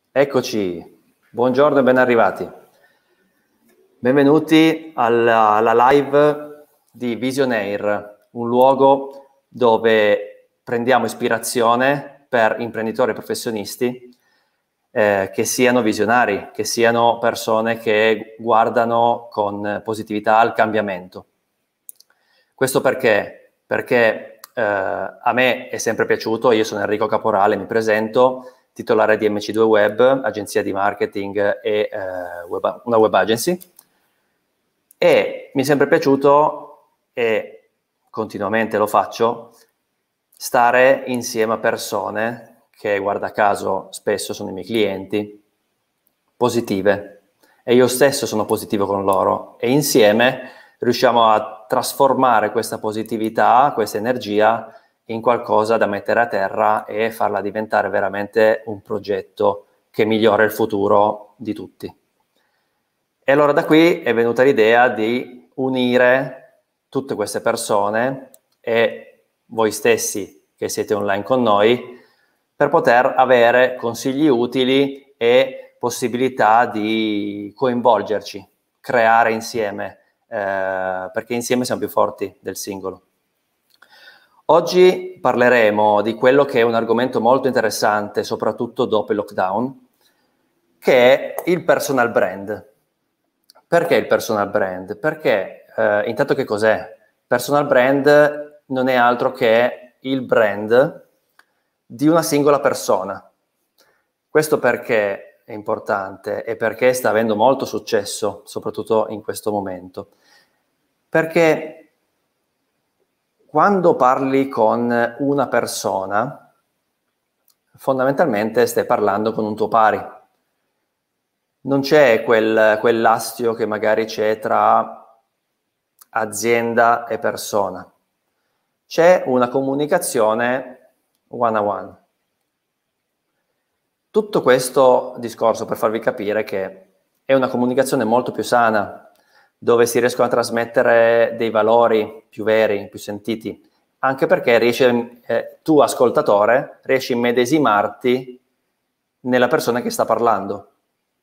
Eccoci, buongiorno e ben arrivati. Benvenuti alla live di Visionaire, un luogo dove prendiamo ispirazione per imprenditori e professionisti che siano visionari, che siano persone che guardano con positività al cambiamento. Questo perché? Perché a me è sempre piaciuto, io sono Enrico Caporale, mi presento, titolare di MC2 Web, agenzia di marketing e una web agency, e mi è sempre piaciuto, e continuamente lo faccio, stare insieme a persone che, guarda caso, spesso sono i miei clienti, positive, e io stesso sono positivo con loro, e insieme riusciamo a trasformare questa positività, questa energia in qualcosa da mettere a terra e farla diventare veramente un progetto che migliora il futuro di tutti. E allora da qui è venuta l'idea di unire tutte queste persone e voi stessi che siete online con noi per poter avere consigli utili e possibilità di coinvolgerci, creare insieme, perché insieme siamo più forti del singolo. Oggi parleremo di quello che è un argomento molto interessante, soprattutto dopo il lockdown, che è il personal brand. Perché il personal brand? Perché intanto che cos'è? Personal brand non è altro che il brand di una singola persona. Questo perché è importante e perché sta avendo molto successo, soprattutto in questo momento. Perché quando parli con una persona, fondamentalmente stai parlando con un tuo pari. Non c'è quell'astio che magari c'è tra azienda e persona. C'è una comunicazione one-on-one. Tutto questo discorso per farvi capire che è una comunicazione molto più sana, dove si riescono a trasmettere dei valori più veri, più sentiti, anche perché tu ascoltatore riesci a immedesimarti nella persona che sta parlando.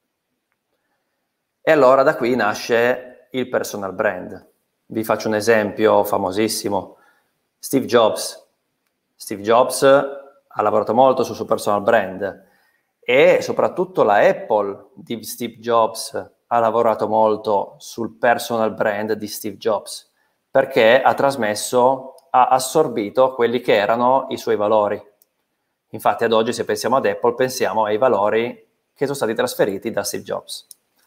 E allora da qui nasce il personal brand. Vi faccio un esempio famosissimo. Steve Jobs. Steve Jobs ha lavorato molto sul suo personal brand e soprattutto la Apple di Steve Jobs ha lavorato molto sul personal brand di Steve Jobs perché ha assorbito quelli che erano i suoi valori. Infatti ad oggi se pensiamo ad Apple pensiamo ai valori che sono stati trasferiti da Steve Jobs.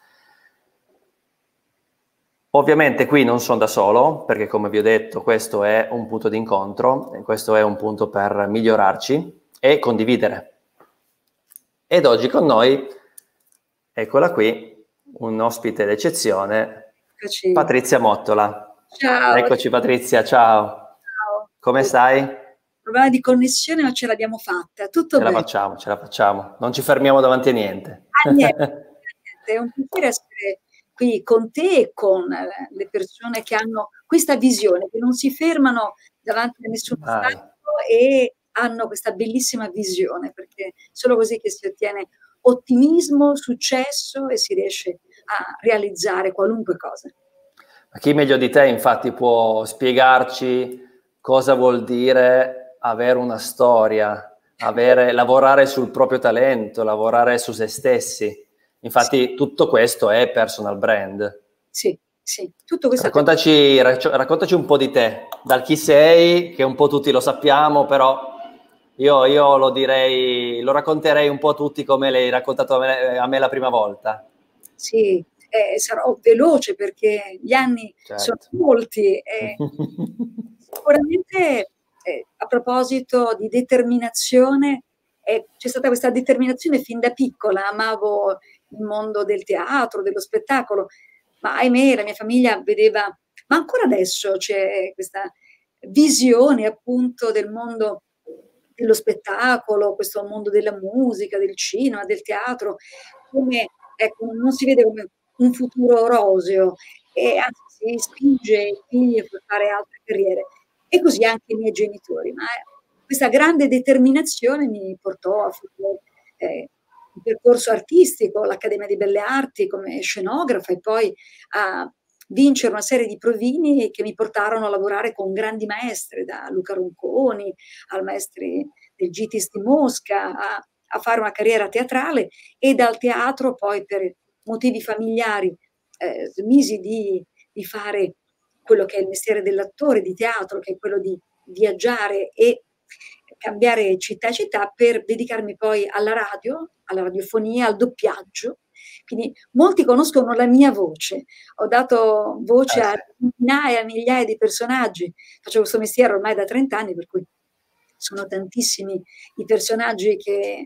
Ovviamente qui non sono da solo, perché come vi ho detto questo è un punto di incontro, e questo è un punto per migliorarci e condividere. Ed oggi con noi, eccola qui, un ospite d'eccezione, Patrizia Mottola. Ciao. Eccoci Patrizia, ciao. Ciao. Come stai? Problema di connessione, ma ce l'abbiamo fatta, tutto bene. Ce la facciamo, non ci fermiamo davanti a niente. Niente. È un piacere essere qui con te e con le persone che hanno questa visione, che non si fermano davanti a nessun ostacolo e hanno questa bellissima visione, perché solo così che si ottiene ottimismo, successo e si riesce a realizzare qualunque cosa. Ma chi meglio di te infatti può spiegarci cosa vuol dire avere una storia, lavorare sul proprio talento, lavorare su se stessi. Infatti sì, tutto questo è personal brand. Sì, sì, tutto questo. Raccontaci un po' di te, dal chi sei, che un po' tutti lo sappiamo, però io lo racconterei un po' a tutti come l'hai raccontato a me la prima volta. Sì, sarò veloce perché gli anni sono molti. Sicuramente a proposito di determinazione, c'è stata questa determinazione fin da piccola, amavo il mondo del teatro, dello spettacolo, ma ahimè la mia famiglia vedeva, ma ancora adesso c'è questa visione appunto del mondo dello spettacolo, questo mondo della musica, del cinema, del teatro, come ecco, non si vede come un futuro roseo e anzi si spinge i figli a fare altre carriere. E così anche i miei genitori, ma questa grande determinazione mi portò a fare un percorso artistico, l'Accademia di Belle Arti come scenografa, e poi a vincere una serie di provini che mi portarono a lavorare con grandi maestre, da Luca Ronconi al maestri del GITIS di Mosca, a fare una carriera teatrale, e dal teatro poi, per motivi familiari, smisi di fare quello che è il mestiere dell'attore di teatro, che è quello di viaggiare e cambiare città e città, per dedicarmi poi alla radio, alla radiofonia, al doppiaggio. Quindi molti conoscono la mia voce, ho dato voce a Sì. migliaia e migliaia di personaggi, faccio questo mestiere ormai da 30 anni, per cui sono tantissimi i personaggi che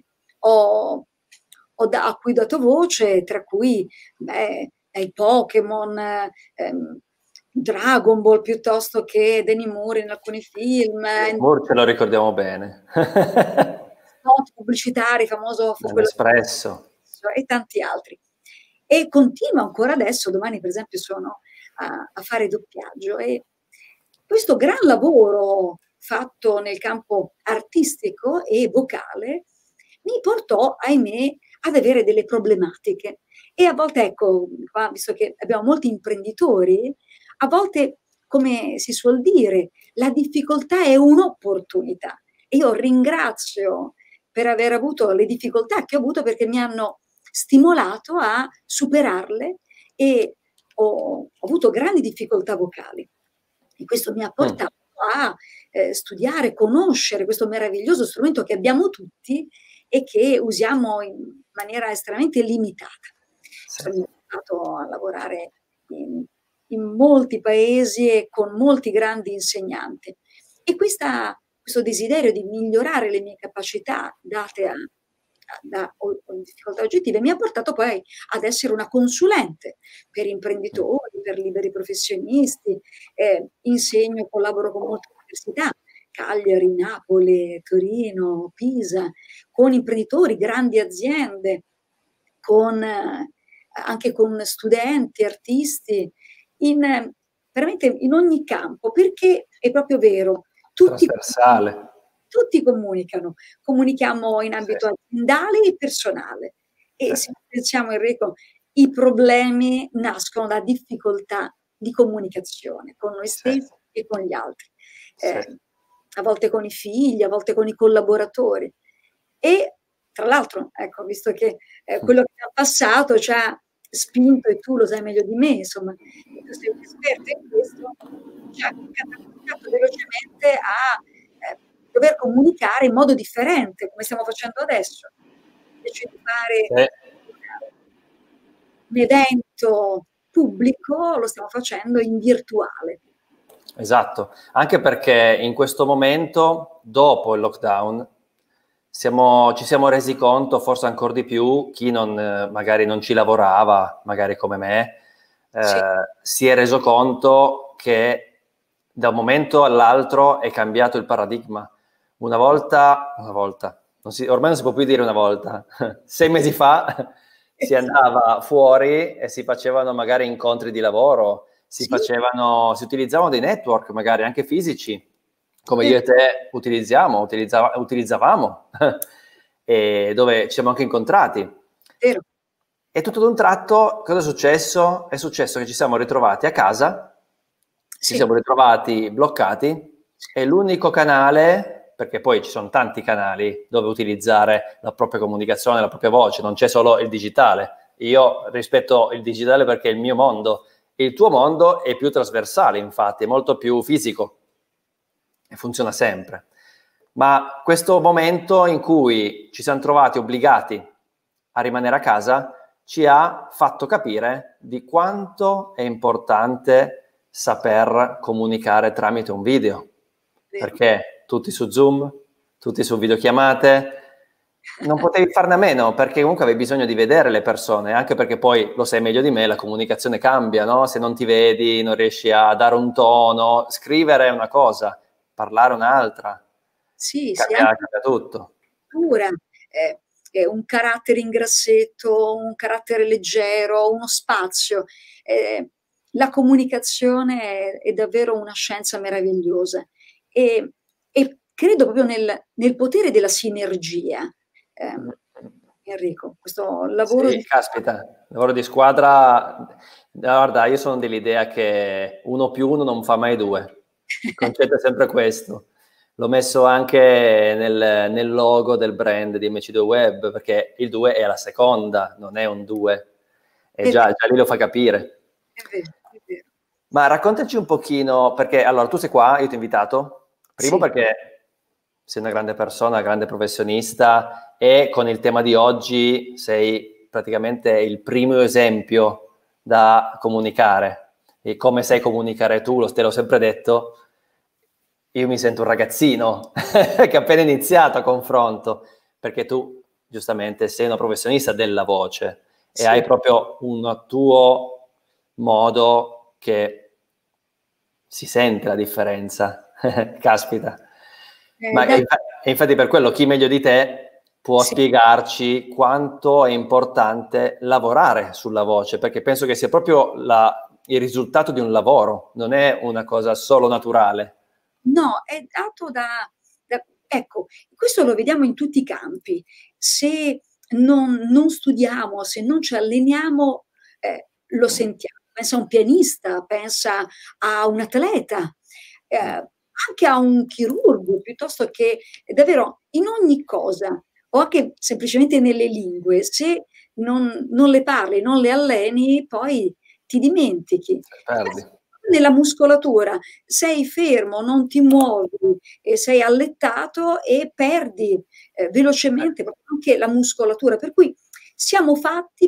a cui ho dato voce, tra cui dai Pokémon, Dragon Ball, piuttosto che Demi Moore in alcuni film, Moore ce lo ricordiamo bene. spot pubblicitari, famoso fu quello Nespresso. e tanti altri. E continuo ancora adesso, domani per esempio sono a fare doppiaggio, e questo gran lavoro fatto nel campo artistico e vocale mi portò, ahimè, ad avere delle problematiche. E a volte, ecco, qua, visto che abbiamo molti imprenditori, a volte, come si suol dire, la difficoltà è un'opportunità. E io ringrazio per aver avuto le difficoltà che ho avuto, perché mi hanno stimolato a superarle, e ho avuto grandi difficoltà vocali. E questo mi ha portato a studiare, conoscere questo meraviglioso strumento che abbiamo tutti e che usiamo in maniera estremamente limitata. Sono iniziato a lavorare in molti paesi e con molti grandi insegnanti. E questo desiderio di migliorare le mie capacità date da difficoltà oggettive mi ha portato poi ad essere una consulente per imprenditori, per liberi professionisti, insegno, collaboro con molte università, Cagliari, Napoli, Torino, Pisa, con imprenditori, grandi aziende, anche con studenti, artisti, veramente in ogni campo, perché è proprio vero, tutti comunichiamo in ambito aziendale e personale, e se pensiamo, Enrico, i problemi nascono da difficoltà di comunicazione con noi stessi e con gli altri, a volte con i figli, a volte con i collaboratori. E tra l'altro, ecco, visto che quello che ha passato ci ha spinto, e tu lo sai meglio di me, insomma, tu sei un esperto in questo, ci ha catapultato velocemente a dover comunicare in modo differente, come stiamo facendo adesso. Invece di fare un evento pubblico, lo stiamo facendo in virtuale. Esatto, anche perché in questo momento, dopo il lockdown, ci siamo resi conto, forse ancora di più, chi magari non ci lavorava, magari come me, si è reso conto che da un momento all'altro è cambiato il paradigma. Una volta, ormai non si può più dire una volta, 6 mesi fa si andava fuori e si facevano magari incontri di lavoro, si utilizzavano dei network magari anche fisici, come io e te utilizzavamo, e dove ci siamo anche incontrati. Vero. E tutto ad un tratto cosa è successo? È successo che ci siamo ritrovati a casa, ci siamo ritrovati bloccati, e l'unico canale, perché poi ci sono tanti canali dove utilizzare la propria comunicazione, la propria voce, non c'è solo il digitale. Io rispetto il digitale perché è il mio mondo, il tuo mondo è più trasversale, infatti, è molto più fisico e funziona sempre. Ma questo momento in cui ci siamo trovati obbligati a rimanere a casa ci ha fatto capire di quanto è importante saper comunicare tramite un video. Perché tutti su Zoom, tutti su videochiamate, non potevi farne a meno, perché comunque avevi bisogno di vedere le persone, anche perché poi, lo sai meglio di me, la comunicazione cambia, no? Se non ti vedi, non riesci a dare un tono, scrivere è una cosa, parlare un'altra. Cambia tutto. Un carattere in grassetto, un carattere leggero, uno spazio. La comunicazione è davvero una scienza meravigliosa, e credo proprio nel potere della sinergia. Enrico, questo lavoro Sì, di... caspita, lavoro di squadra. Guarda, io sono dell'idea che 1 più 1 non fa mai 2. Il concetto è sempre questo. L'ho messo anche nel logo del brand di MC2 Web, perché il 2 è la seconda, non è un 2. E È vero, già lì lo fa capire. è vero, è vero. Ma raccontaci un pochino, perché allora tu sei qua, io ti ho invitato, primo Sì, perché sei una grande persona, una grande professionista e con il tema di oggi sei praticamente il primo esempio da comunicare. E come sai comunicare tu, te l'ho sempre detto, io mi sento un ragazzino che ha appena iniziato a confronto, perché tu giustamente sei una professionista della voce e hai sì. proprio un tuo modo che si sente la differenza. Caspita. Ma Da- infatti per quello chi meglio di te può sì. spiegarci quanto è importante lavorare sulla voce, perché penso che sia proprio il risultato di un lavoro, non è una cosa solo naturale. No, è dato ecco, questo lo vediamo in tutti i campi. Se non studiamo, se non ci alleniamo, lo sentiamo. Pensa a un pianista, pensa a un atleta, anche a un chirurgo, piuttosto che davvero in ogni cosa, o anche semplicemente nelle lingue, se non le parli, non le alleni, poi ti dimentichi. Perdi. Nella muscolatura sei fermo, non ti muovi e sei allettato e perdi velocemente anche la muscolatura. Per cui siamo fatti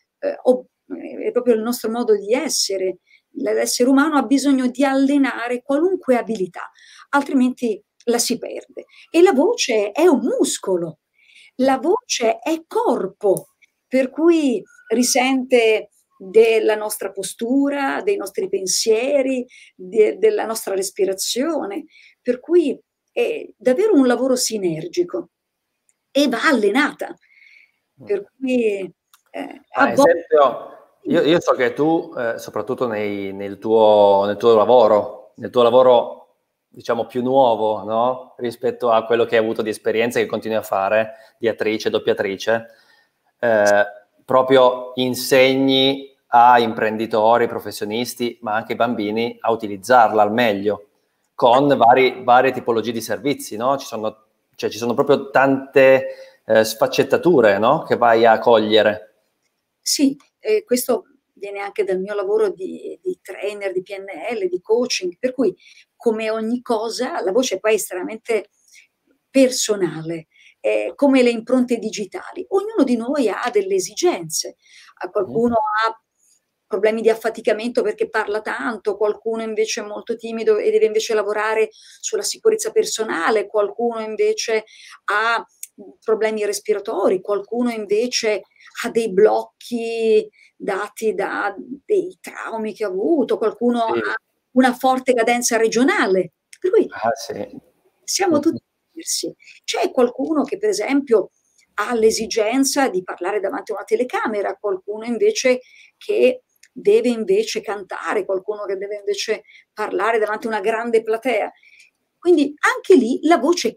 è proprio il nostro modo di essere. L'essere umano ha bisogno di allenare qualunque abilità, altrimenti la si perde. E la voce è un muscolo, la voce è corpo, per cui risente della nostra postura, dei nostri pensieri, della nostra respirazione, per cui è davvero un lavoro sinergico e va allenata. Per cui Ma a ad volte esempio, io so che tu, soprattutto nel tuo lavoro, diciamo, più nuovo, no? Rispetto a quello che hai avuto di esperienza e che continui a fare, di attrice, doppiatrice, eh, proprio insegni a imprenditori, professionisti, ma anche ai bambini a utilizzarla al meglio, con varie tipologie di servizi, no? Ci sono proprio tante sfaccettature, no? Che vai a cogliere. sì, questo viene anche dal mio lavoro di trainer, di PNL, di coaching, per cui come ogni cosa la voce poi è estremamente personale, come le impronte digitali. Ognuno di noi ha delle esigenze, qualcuno ha problemi di affaticamento perché parla tanto, qualcuno invece è molto timido e deve invece lavorare sulla sicurezza personale, qualcuno invece ha problemi respiratori, qualcuno invece ha dei blocchi dati da dei traumi che ha avuto, qualcuno Sì. ha una forte cadenza regionale. Per cui Ah, sì. siamo tutti diversi. C'è qualcuno che, per esempio, ha l'esigenza di parlare davanti a una telecamera, qualcuno invece che deve invece cantare, qualcuno che deve invece parlare davanti a una grande platea. Quindi anche lì la voce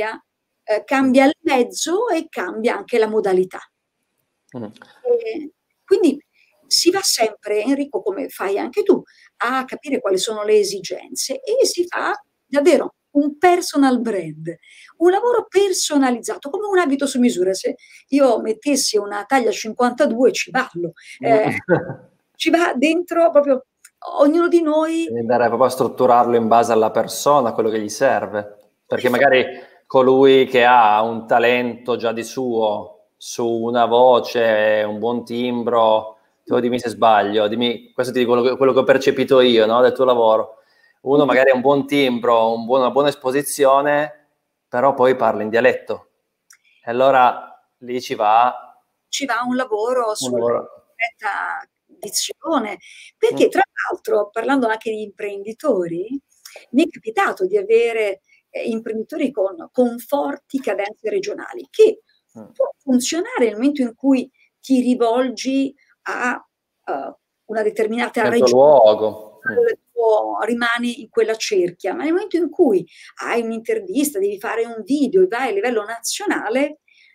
cambia il mezzo e cambia anche la modalità. Mm. Quindi si va sempre, Enrico, come fai anche tu, a capire quali sono le esigenze e si fa Certo. davvero un personal brand, un lavoro personalizzato, come un abito su misura. Se io mettessi una taglia 52 ci va dentro proprio ognuno di noi. Devi andare proprio a strutturarlo in base alla persona, quello che gli serve. Perché magari colui che ha un talento già di suo su una voce, un buon timbro, tu dimmi se sbaglio, questo ti dico quello che ho percepito io, no, del tuo lavoro. Uno magari ha un buon timbro, una buona esposizione, però poi parla in dialetto. E allora lì Ci va un lavoro un sulla lavoro. corretta dizione, perché tra l'altro, parlando anche di imprenditori, mi è capitato di avere imprenditori con forti cadenze regionali, che può funzionare nel momento in cui ti rivolgi a una determinata Nel tuo regione, luogo. rimani in quella cerchia, ma nel momento in cui hai un'intervista, devi fare un video e vai a livello nazionale,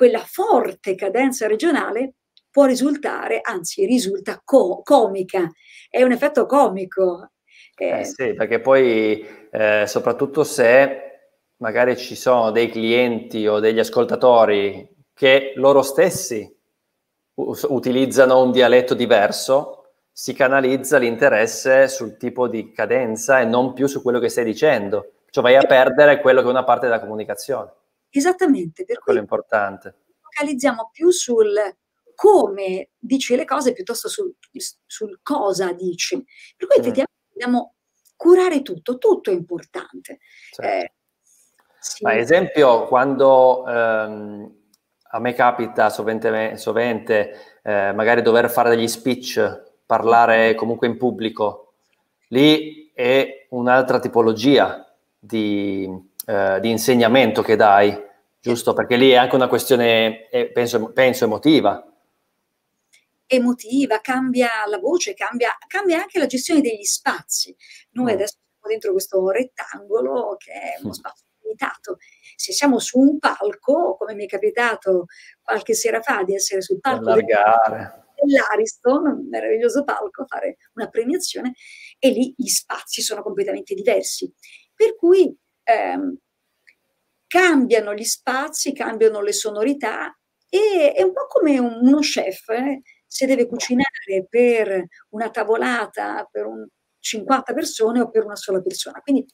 quella forte cadenza regionale può risultare, anzi risulta comica, è un effetto comico. Sì, perché poi soprattutto se magari ci sono dei clienti o degli ascoltatori che loro stessi utilizzano un dialetto diverso, si canalizza l'interesse sul tipo di cadenza e non più su quello che stai dicendo, cioè vai a perdere quello che è una parte della comunicazione. Esattamente, per Quello cui è importante. focalizziamo più sul come dici le cose piuttosto sul cosa dici. Per cui effettivamente dobbiamo curare tutto, tutto è importante. Certo. Sì. Ma esempio, quando a me capita sovente magari dover fare degli speech, parlare comunque in pubblico, lì è un'altra tipologia di insegnamento che dai, giusto? Perché lì è anche una questione, penso emotiva. Emotiva, cambia la voce, cambia anche la gestione degli spazi. Noi adesso siamo dentro questo rettangolo che è uno spazio limitato. Se siamo su un palco, come mi è capitato qualche sera fa di essere sul palco dell'Ariston, un meraviglioso palco, a fare una premiazione, e lì gli spazi sono completamente diversi. Per cui cambiano gli spazi, cambiano le sonorità, e è un po' come uno chef, se deve cucinare per una tavolata per 50 persone o per una sola persona. Quindi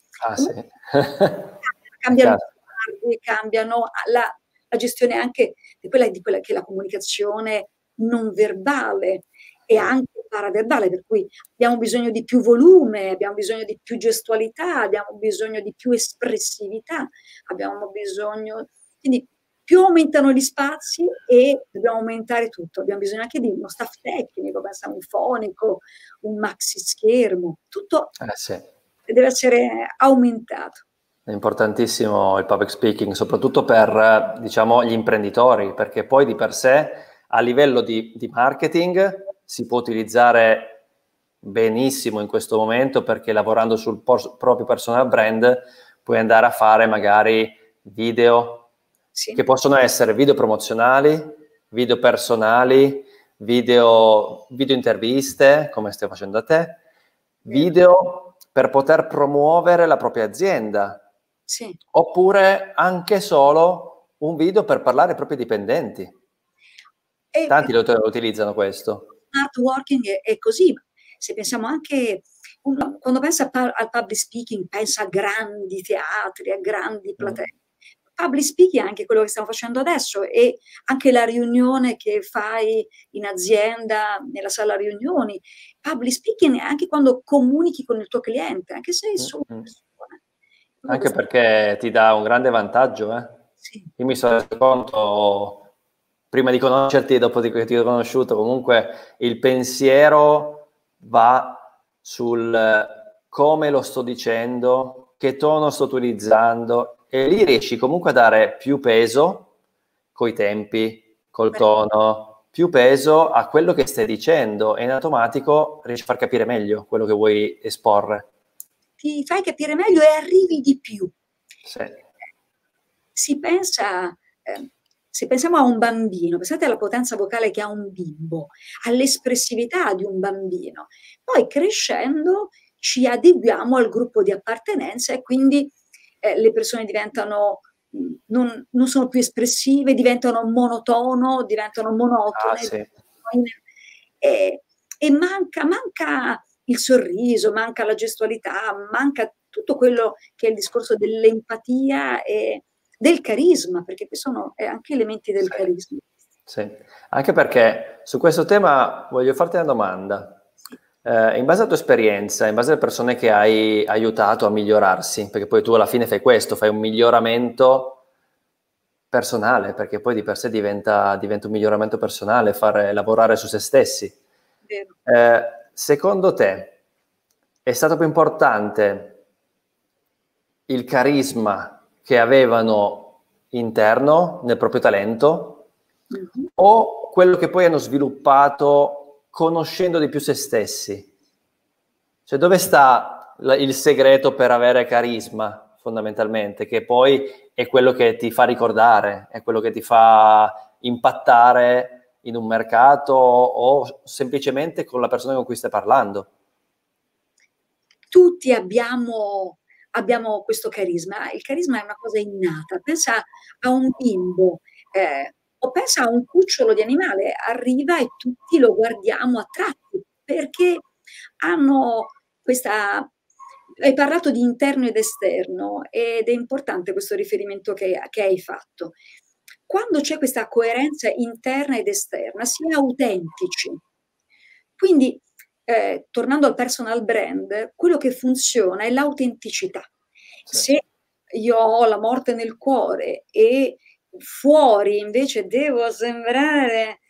cambiano i cambiano la gestione anche di quella che è la comunicazione non verbale e anche paraverbale, per cui abbiamo bisogno di più volume, abbiamo bisogno di più gestualità, abbiamo bisogno di più espressività, abbiamo bisogno... Quindi più aumentano gli spazi e dobbiamo aumentare tutto. Abbiamo bisogno anche di uno staff tecnico, pensiamo un fonico, un maxi schermo, tutto deve essere aumentato. È importantissimo il public speaking, soprattutto per, diciamo, gli imprenditori, perché poi di per sé a livello di marketing si può utilizzare benissimo in questo momento, perché lavorando sul proprio personal brand puoi andare a fare magari video che possono essere video promozionali, video personali, video interviste, come stai facendo a te, video per poter promuovere la propria azienda, oppure anche solo un video per parlare ai propri dipendenti. Tanti lo utilizzano questo. Smart working è così. Se pensiamo anche, quando pensa al public speaking, pensa a grandi teatri, a grandi platee. Public speaking è anche quello che stiamo facendo adesso, e anche la riunione che fai in azienda, nella sala riunioni. Public speaking è anche quando comunichi con il tuo cliente, anche se è solo una persona. Anche perché ti dà un grande vantaggio. Io mi sono reso conto, prima di conoscerti e dopo che ti ho conosciuto, comunque il pensiero va sul come lo sto dicendo, che tono sto utilizzando, e lì riesci comunque a dare più peso coi tempi, col tono, più peso a quello che stai dicendo, e in automatico riesci a far capire meglio quello che vuoi esporre. Ti fai capire meglio e arrivi di più. Si pensa, se pensiamo a un bambino, pensate alla potenza vocale che ha un bimbo, all'espressività di un bambino. Poi crescendo ci adeguiamo al gruppo di appartenenza, e quindi le persone diventano, non sono più espressive, diventano monotono, diventano monotone. E manca il sorriso, manca la gestualità, manca tutto quello che è il discorso dell'empatia e del carisma, perché sono anche elementi del carisma. Anche perché su questo tema voglio farti una domanda. In base alla tua esperienza, in base alle persone che hai aiutato a migliorarsi, perché poi tu alla fine fai questo, fai un miglioramento personale, perché poi di per sé diventa un miglioramento personale, lavorare su se stessi. Secondo te è stato più importante il carisma che avevano interno nel proprio talento, o quello che poi hanno sviluppato conoscendo di più se stessi? Cioè, dove sta il segreto per avere carisma, fondamentalmente, che poi è quello che ti fa ricordare, è quello che ti fa impattare in un mercato o semplicemente con la persona con cui stai parlando. Tutti abbiamo questo carisma. Il carisma è una cosa innata. Pensa a un bimbo, o pensa a un cucciolo di animale, arriva e tutti lo guardiamo attratti, perché hanno questa... Hai parlato di interno ed esterno ed è importante questo riferimento che hai fatto. Quando c'è questa coerenza interna ed esterna, si è autentici. Quindi, tornando al personal brand, quello che funziona è l'autenticità. Sì. Se io ho la morte nel cuore e fuori invece devo sembrare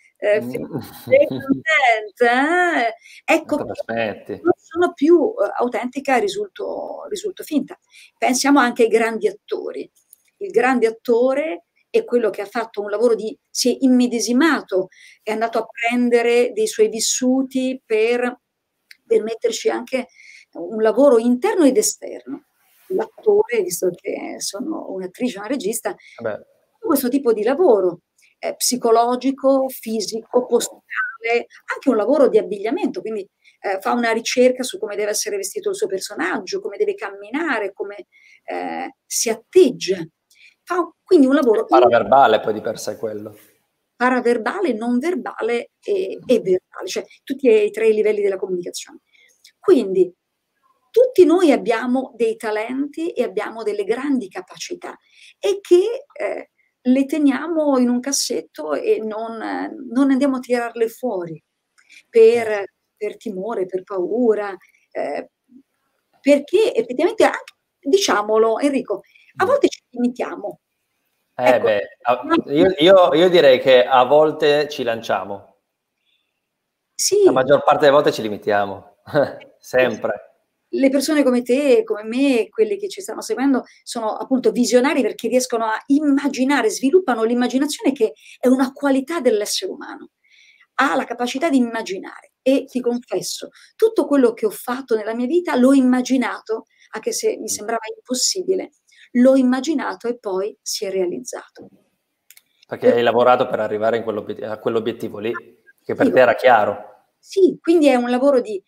contenta, ecco che non sono più autentica, risulto finta. Pensiamo anche ai grandi attori. Il grande attore è quello che ha fatto un lavoro si è immedesimato, è andato a prendere dei suoi vissuti per metterci anche un lavoro interno ed esterno. L'attore, visto che sono un'attrice, una regista, questo tipo di lavoro psicologico, fisico, posturale, anche un lavoro di abbigliamento, quindi fa una ricerca su come deve essere vestito il suo personaggio, come deve camminare, come si atteggia. Fa quindi un lavoro paraverbale poi di per sé quello. Paraverbale, non verbale e verbale, cioè tutti e tre i livelli della comunicazione. Quindi tutti noi abbiamo dei talenti e abbiamo delle grandi capacità e che le teniamo in un cassetto e non andiamo a tirarle fuori per timore, per paura, perché effettivamente, anche, diciamolo Enrico, a volte ci limitiamo. Ecco, io direi che a volte ci lanciamo. Sì. La maggior parte delle volte ci limitiamo, sempre. Le persone come te, come me, quelli che ci stanno seguendo, sono appunto visionari perché riescono a immaginare, sviluppano l'immaginazione, che è una qualità dell'essere umano. Ha la capacità di immaginare e ti confesso, tutto quello che ho fatto nella mia vita l'ho immaginato, anche se mi sembrava impossibile, l'ho immaginato e poi si è realizzato. Perché hai lavorato per arrivare a quell'obiettivo lì, che per te era chiaro. Sì, quindi è un lavoro di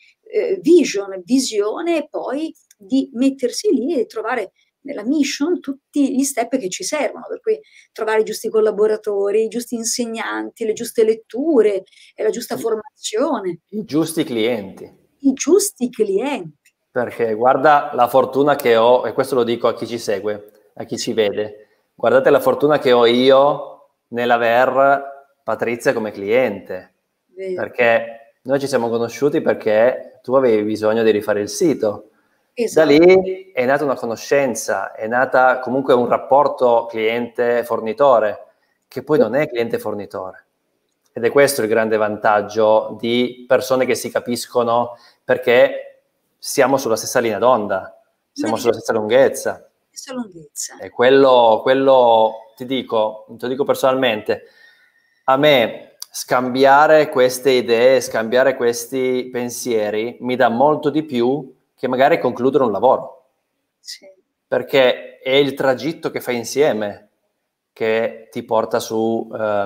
visione e poi di mettersi lì e trovare nella mission tutti gli step che ci servono, per cui trovare i giusti collaboratori, i giusti insegnanti, le giuste letture e la giusta formazione. I giusti clienti. I giusti clienti. Perché guarda la fortuna che ho, e questo lo dico a chi ci segue, a chi ci vede, guardate la fortuna che ho io nell'aver Patrizia come cliente. Vero. Perché noi ci siamo conosciuti perché tu avevi bisogno di rifare il sito. Esatto. Da lì è nata una conoscenza, è nata comunque un rapporto cliente-fornitore, che poi non è cliente-fornitore. Ed è questo il grande vantaggio di persone che si capiscono, perché siamo sulla stessa linea d'onda, siamo sulla stessa lunghezza. E quello ti dico personalmente, a me scambiare queste idee, scambiare questi pensieri mi dà molto di più che magari concludere un lavoro. Sì. Perché è il tragitto che fai insieme che ti porta sul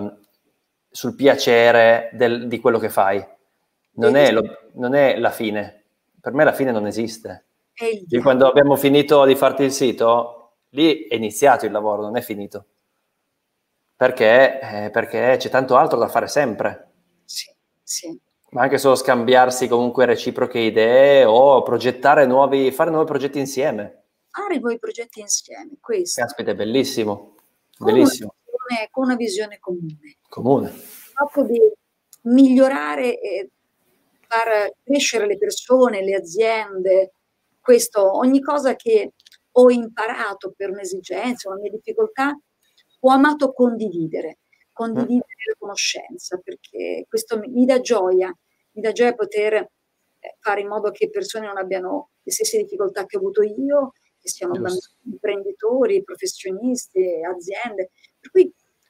piacere di quello che fai. Non è la fine. Per me la fine non esiste. Io quando abbiamo finito di farti il sito, lì è iniziato il lavoro, non è finito. Perché c'è tanto altro da fare sempre. Sì, sì. Ma anche solo scambiarsi comunque reciproche idee o fare nuovi progetti insieme. Fare nuovi progetti insieme, questo. Caspita, è bellissimo. Bellissimo. Con una visione comune. Comune. Proprio di migliorare e far crescere le persone, le aziende. Questo, ogni cosa che ho imparato per un'esigenza, una mia difficoltà, ho amato condividere la conoscenza, perché questo mi dà gioia poter fare in modo che persone non abbiano le stesse difficoltà che ho avuto io, che siano imprenditori, professionisti, aziende. Per cui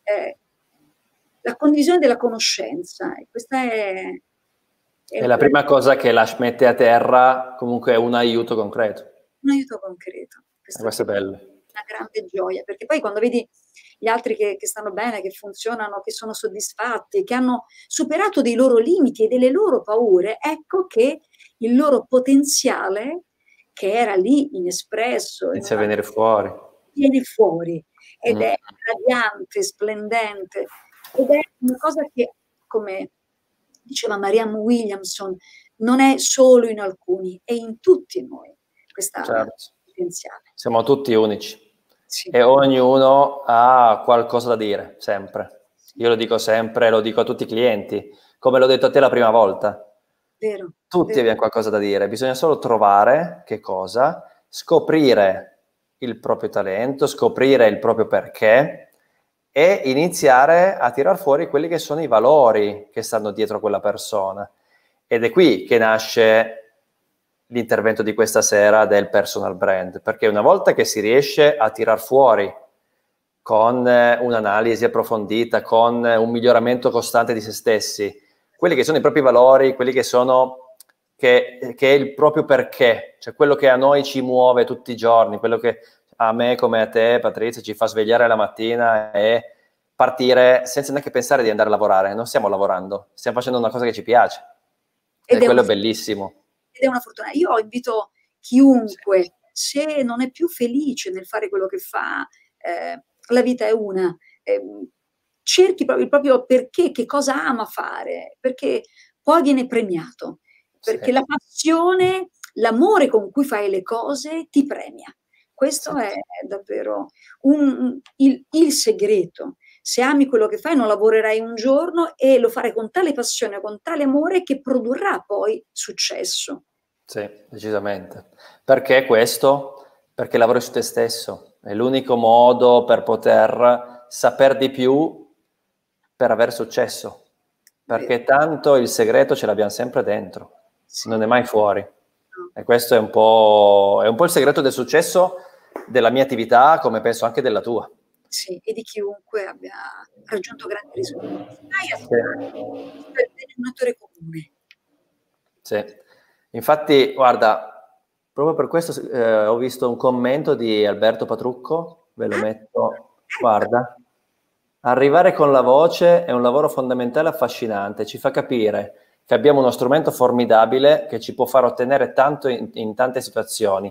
la condivisione della conoscenza, questa è la prima cosa che mette a terra comunque è un aiuto concreto. Un aiuto concreto. Questo è bello. una grande gioia, perché poi quando vedi gli altri che stanno bene, che funzionano, che sono soddisfatti, che hanno superato dei loro limiti e delle loro paure, ecco che il loro potenziale, che era lì inespresso, in Inizia a una, venire fuori. viene fuori ed Mm. è radiante, splendente, ed è una cosa che, come diceva Marianne Williamson, non è solo in alcuni, è in tutti noi questa Certo. potenziale. Siamo tutti unici Sì, e ognuno ha qualcosa da dire, sempre. Io lo dico sempre, lo dico a tutti i clienti, come l'ho detto a te la prima volta. vero, Tutti vero. abbiamo qualcosa da dire, bisogna solo trovare che cosa, scoprire il proprio talento, scoprire il proprio perché e iniziare a tirar fuori quelli che sono i valori che stanno dietro quella persona. Ed è qui che nasce l'intervento di questa sera del personal brand, perché una volta che si riesce a tirar fuori con un'analisi approfondita, con un miglioramento costante di se stessi, quelli che sono i propri valori, quelli che sono che è il proprio perché, cioè quello che a noi ci muove tutti i giorni, quello che a me come a te, Patrizia, ci fa svegliare la mattina e partire senza neanche pensare di andare a lavorare. Non stiamo lavorando, stiamo facendo una cosa che ci piace e Ed è quello una, è bellissimo. ed è una fortuna. Io invito chiunque, se non è più felice nel fare quello che fa, la vita è una, cerchi proprio il proprio perché, che cosa ama fare, perché poi viene premiato, Sì, perché la passione, l'amore con cui fai le cose ti premia. sì. Questo è davvero il segreto. Se ami quello che fai, non lavorerai un giorno e lo farai con tale passione, con tale amore che produrrà poi successo. Sì, decisamente. Perché questo? Perché lavori su te stesso. È l'unico modo per poter saper di più per avere successo. Vero? Perché tanto il segreto ce l'abbiamo sempre dentro, Sì. non è mai fuori. No. E questo è un po' il segreto del successo della mia attività, come penso anche della tua. Sì, e di chiunque abbia raggiunto grandi risultati. Mai a strada, Sì. questo è il denominatore comune. Sì, infatti, guarda, proprio per questo ho visto un commento di Alberto Patrucco, ve lo Ah, metto, ecco, guarda, arrivare con la voce è un lavoro fondamentale e affascinante, ci fa capire che abbiamo uno strumento formidabile che ci può far ottenere tanto in tante situazioni.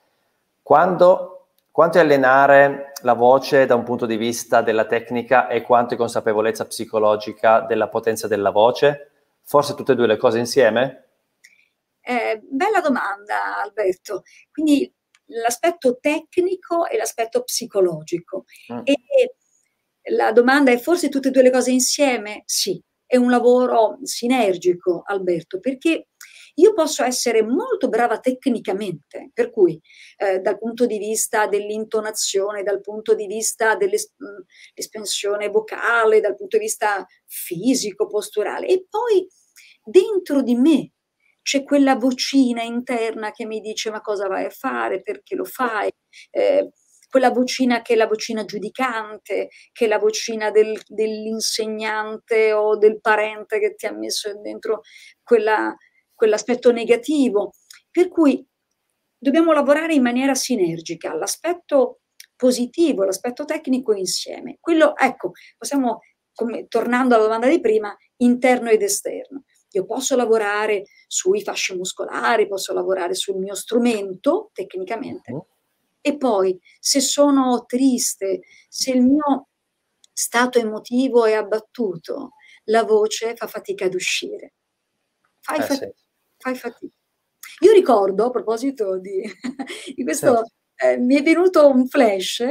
Quanto è allenare la voce da un punto di vista della tecnica e quanto è consapevolezza psicologica della potenza della voce? Forse tutte e due le cose insieme? bella domanda, Alberto. Quindi l'aspetto tecnico e l'aspetto psicologico. Mm. E la domanda è forse tutte e due le cose insieme? Sì, è un lavoro sinergico, Alberto, perché io posso essere molto brava tecnicamente, per cui dal punto di vista dell'intonazione, dal punto di vista dell'espansione vocale, dal punto di vista fisico, posturale, e poi dentro di me c'è quella vocina interna che mi dice ma cosa vai a fare, perché lo fai, quella vocina che è la vocina giudicante, che è la vocina dell'insegnante o del parente che ti ha messo dentro quell'aspetto negativo. Per cui dobbiamo lavorare in maniera sinergica, l'aspetto positivo, l'aspetto tecnico insieme. Quello, ecco, possiamo, come, tornando alla domanda di prima, interno ed esterno. Io posso lavorare sui fasci muscolari, posso lavorare sul mio strumento tecnicamente, Mhm. e poi se sono triste, se il mio stato emotivo è abbattuto, la voce fa fatica ad uscire. Fai Sì, fatica, fai fatica. Io ricordo, a proposito di, di sì. questo, mi è venuto un flash,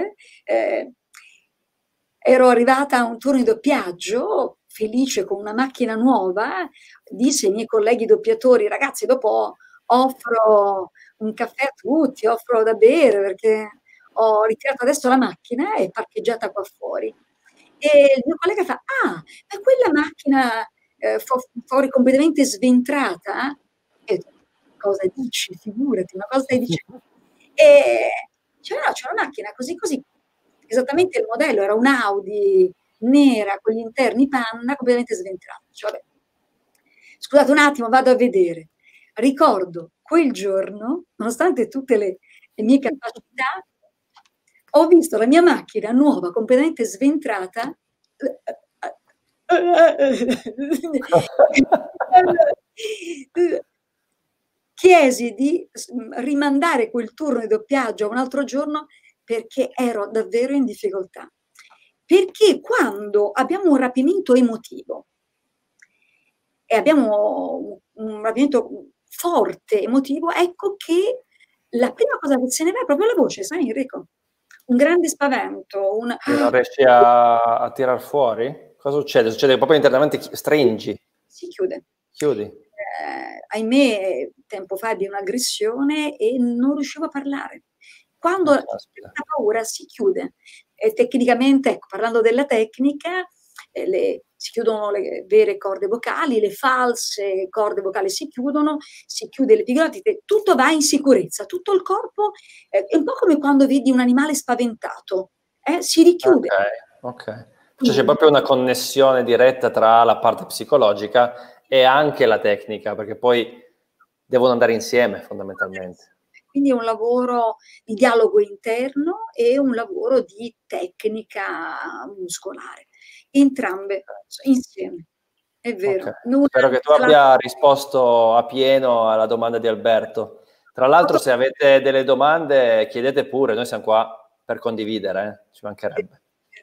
ero arrivata a un turno di doppiaggio, felice con una macchina nuova, dissi ai miei colleghi doppiatori, ragazzi, dopo offro un caffè a tutti, offro da bere perché ho ritirato adesso la macchina e è parcheggiata qua fuori. E il mio collega fa, ah, ma quella macchina fuori completamente sventrata? E ho detto, cosa dici? Figurati, ma cosa stai dicendo? E dice, no, c'è una macchina così così, esattamente il modello, era un Audi nera con gli interni panna completamente sventrata. Dice, vabbè, scusate un attimo, vado a vedere. Ricordo quel giorno, nonostante tutte le mie capacità, ho visto la mia macchina nuova, completamente sventrata, chiesi di rimandare quel turno di doppiaggio a un altro giorno perché ero davvero in difficoltà. Perché quando abbiamo un rapimento emotivo e abbiamo un rapimento forte emotivo, ecco che la prima cosa che se ne va è proprio la voce, sai Enrico? Un grande spavento, E non riesci a tirar fuori? Cosa succede? Succede che proprio internamente stringi, si chiude. chiudi. Ahimè, tempo fa ebbi un'aggressione e non riuscivo a parlare. Quando la paura si chiude. E tecnicamente, ecco, parlando della tecnica, si chiudono le vere corde vocali, le false corde vocali si chiudono, si chiude l'epiglottide, tutto va in sicurezza, tutto il corpo è un po' come quando vedi un animale spaventato, si richiude. Ok. Cioè c'è proprio una connessione diretta tra la parte psicologica e anche la tecnica, perché poi devono andare insieme fondamentalmente. Quindi è un lavoro di dialogo interno e un lavoro di tecnica muscolare. Entrambe insieme. È vero. Okay. Spero che tu abbia risposto a pieno alla domanda di Alberto. Tra l'altro, se avete delle domande, chiedete pure, noi siamo qua per condividere, ci mancherebbe.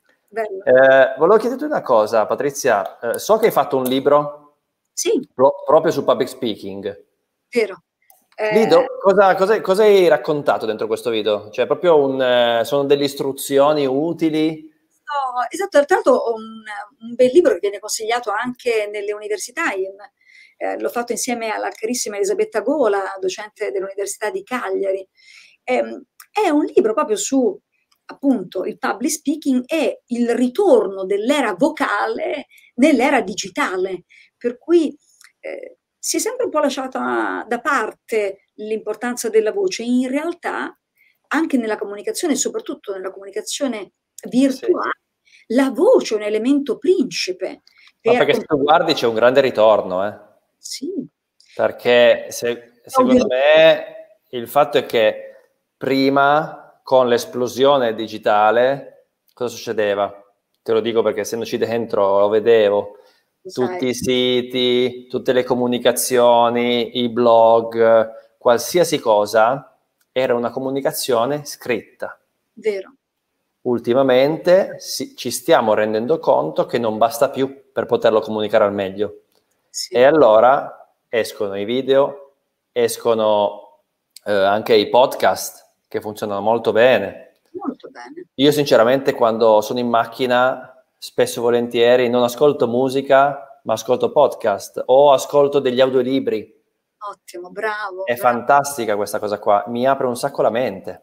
Volevo chiederti una cosa, Patrizia. So che hai fatto un libro proprio su public speaking. Vero. Lido, cosa hai raccontato dentro questo video? Cioè, proprio sono delle istruzioni utili? No, esatto, tra l'altro un bel libro che viene consigliato anche nelle università. L'ho fatto insieme alla carissima Elisabetta Gola, docente dell'Università di Cagliari. È un libro proprio su, appunto, il public speaking e il ritorno dell'era vocale nell'era digitale, per cui si è sempre un po' lasciata da parte l'importanza della voce. In realtà, anche nella comunicazione, soprattutto nella comunicazione virtuale, la voce è un elemento principe. Ma perché se tu guardi c'è un grande ritorno, Sì. Perché secondo me il fatto è che prima, con l'esplosione digitale, cosa succedeva? Te lo dico perché essendoci dentro lo vedevo. Tutti i siti, tutte le comunicazioni, i blog, qualsiasi cosa era una comunicazione scritta. Vero. Ultimamente ci stiamo rendendo conto che non basta più per poterlo comunicare al meglio. E allora escono i video, escono anche i podcast che funzionano molto bene. Molto bene. Io sinceramente quando sono in macchina, spesso e volentieri, non ascolto musica, ma ascolto podcast o ascolto degli audiolibri. Ottimo, bravo. È fantastica questa cosa qua, mi apre un sacco la mente.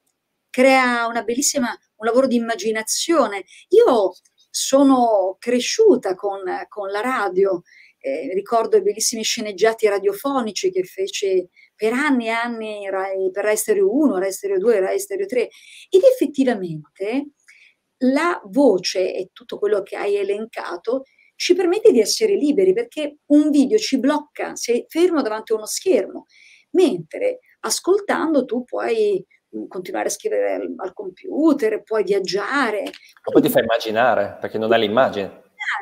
Crea un lavoro di immaginazione. Io sono cresciuta con la radio, ricordo i bellissimi sceneggiati radiofonici che fece per anni e anni per Rai Stereo 1, Rai Stereo 2, Rai Stereo 3, ed effettivamente la voce e tutto quello che hai elencato ci permette di essere liberi, perché un video ci blocca, sei fermo davanti a uno schermo, mentre ascoltando tu puoi continuare a scrivere al computer, puoi viaggiare. Poi ti fai immaginare, perché non hai l'immagine.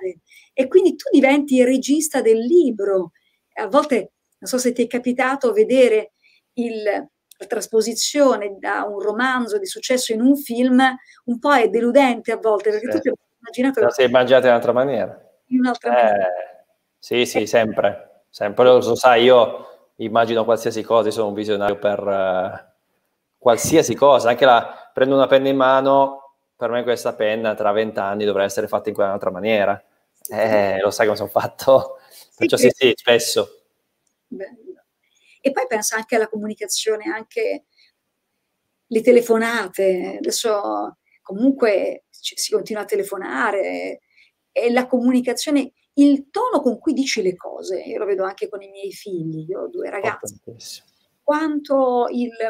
E quindi tu diventi il regista del libro. A volte, non so se ti è capitato vedere la trasposizione da un romanzo di successo in un film, un po' è deludente a volte, perché tu ti hai immaginato... Te la sei immaginata in un'altra maniera. In un'altra maniera. Sì, sempre. Lo sai, io immagino qualsiasi cosa, io sono un visionario per qualsiasi cosa, anche prendo una penna in mano, per me questa penna tra 20 anni dovrà essere fatta in quell'altra maniera. Lo sai come sono fatto? Perciò sì, spesso. Bello. E poi pensa anche alla comunicazione, anche le telefonate. Adesso comunque si continua a telefonare, e la comunicazione, il tono con cui dici le cose, io lo vedo anche con i miei figli, io ho 2 ragazzi, quanto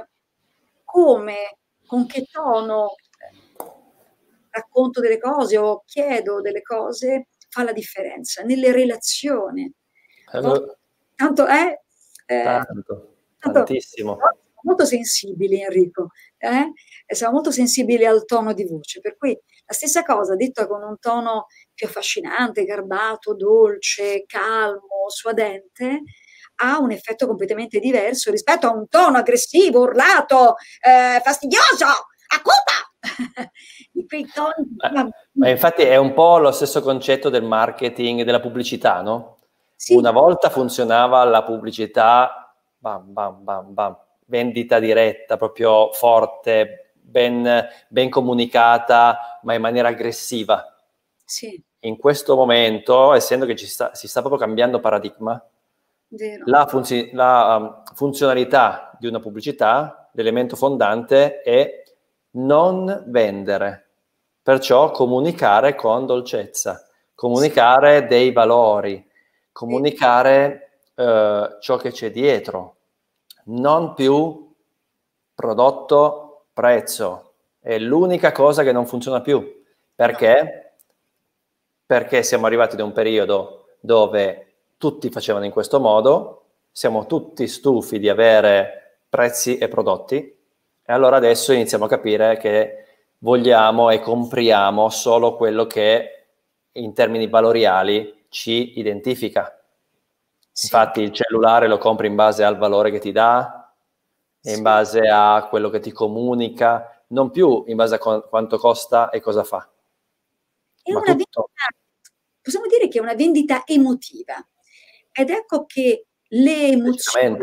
con che tono racconto delle cose o chiedo delle cose fa la differenza nelle relazioni. Tantissimo. molto sensibili, Enrico, e siamo molto sensibili al tono di voce, per cui la stessa cosa detta con un tono più affascinante, garbato, dolce, calmo, suadente, ha un effetto completamente diverso rispetto a un tono aggressivo, urlato, fastidioso, acuta! Di quei toni. Ma infatti è un po' lo stesso concetto del marketing, della pubblicità, no? Sì. Una volta funzionava la pubblicità, bam, bam, bam, bam, vendita diretta, proprio forte, ben comunicata, ma in maniera aggressiva. Sì. In questo momento, essendo che si sta proprio cambiando paradigma, Vero. la funzionalità di una pubblicità, l'elemento fondante è non vendere, perciò comunicare con dolcezza, comunicare dei valori, comunicare ciò che c'è dietro, non più prodotto, prezzo. È l'unica cosa che non funziona più. Perché? Perché siamo arrivati da un periodo dove tutti facevano in questo modo, siamo tutti stufi di avere prezzi e prodotti, e allora adesso iniziamo a capire che vogliamo e compriamo solo quello che in termini valoriali ci identifica. Sì. Infatti il cellulare lo compri in base al valore che ti dà, in base a quello che ti comunica, non più in base a quanto costa e cosa fa. È Ma una tutto. Possiamo dire che è una vendita emotiva. Ed ecco che le emozioni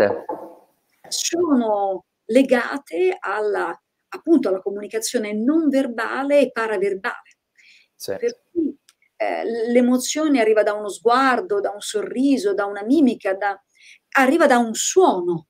sono legate appunto alla comunicazione non verbale e paraverbale. Sì. Per cui l'emozione arriva da uno sguardo, da un sorriso, da una mimica, arriva da un suono.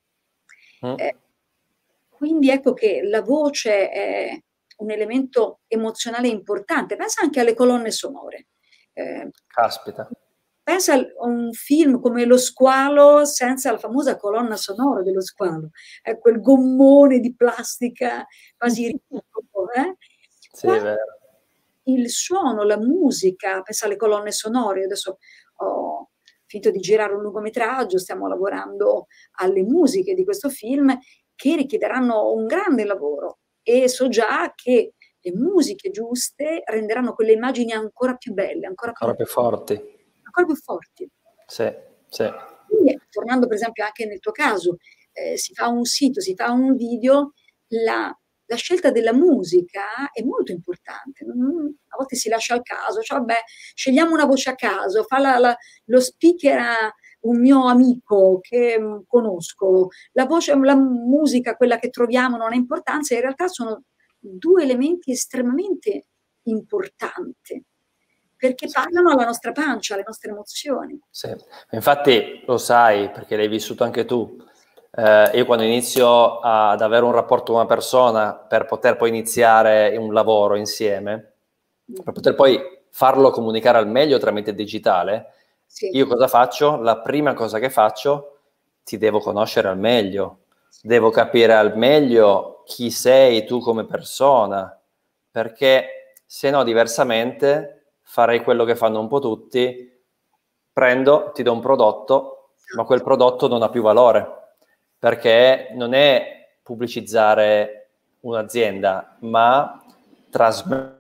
Quindi ecco che la voce è un elemento emozionale importante. Pensa anche alle colonne sonore. Caspita. Pensa a un film come Lo Squalo senza la famosa colonna sonora dello squalo, quel gommone di plastica quasi ridicolo, Sì, è vero. il suono, la musica, pensa alle colonne sonore. Adesso ho finito di girare un lungometraggio, stiamo lavorando alle musiche di questo film che richiederanno un grande lavoro, e so già che le musiche giuste renderanno quelle immagini ancora più belle, ancora più forti. Ancora più forti. Sì, sì. Quindi, tornando per esempio anche nel tuo caso, si fa un sito, si fa un video, la scelta della musica è molto importante. A volte si lascia al caso, cioè vabbè, scegliamo una voce a caso, fa lo speaker a un mio amico che conosco, la musica, quella che troviamo, non ha importanza. In realtà sono due elementi estremamente importanti, perché parlano alla nostra pancia, alle nostre emozioni. Sì. Infatti lo sai, perché l'hai vissuto anche tu. Io quando inizio ad avere un rapporto con una persona per poter poi iniziare un lavoro insieme, per poter poi farlo comunicare al meglio tramite digitale, io cosa faccio? La prima cosa che faccio, ti devo conoscere al meglio, devo capire al meglio chi sei tu come persona, perché se no diversamente farei quello che fanno un po' tutti: prendo, ti do un prodotto, ma quel prodotto non ha più valore, perché non è pubblicizzare un'azienda, ma trasmettere.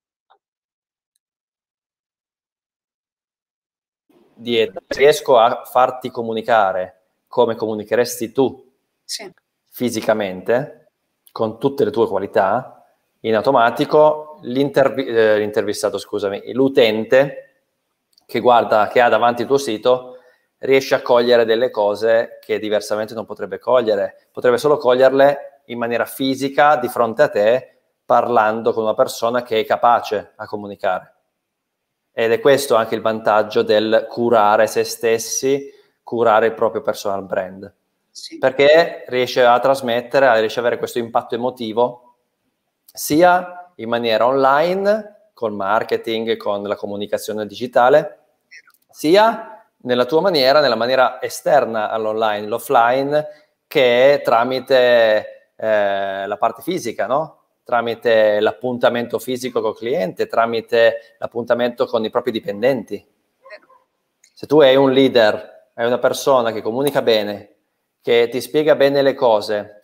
Riesco a farti comunicare come comunicheresti tu fisicamente, con tutte le tue qualità, in automatico l'intervistato, scusami, l'utente che guarda, che ha davanti il tuo sito, riesce a cogliere delle cose che diversamente non potrebbe cogliere. Potrebbe solo coglierle in maniera fisica di fronte a te, parlando con una persona che è capace a comunicare. Ed è questo anche il vantaggio del curare se stessi, curare il proprio personal brand. Perché riesce a trasmettere, riesce ad avere questo impatto emotivo, sia in maniera online, col marketing, con la comunicazione digitale, sia nella tua maniera, nella maniera esterna all'online, l'offline, che è tramite la parte fisica, no? Tramite l'appuntamento fisico col cliente, tramite l'appuntamento con i propri dipendenti. Se tu hai un leader, hai una persona che comunica bene, che ti spiega bene le cose,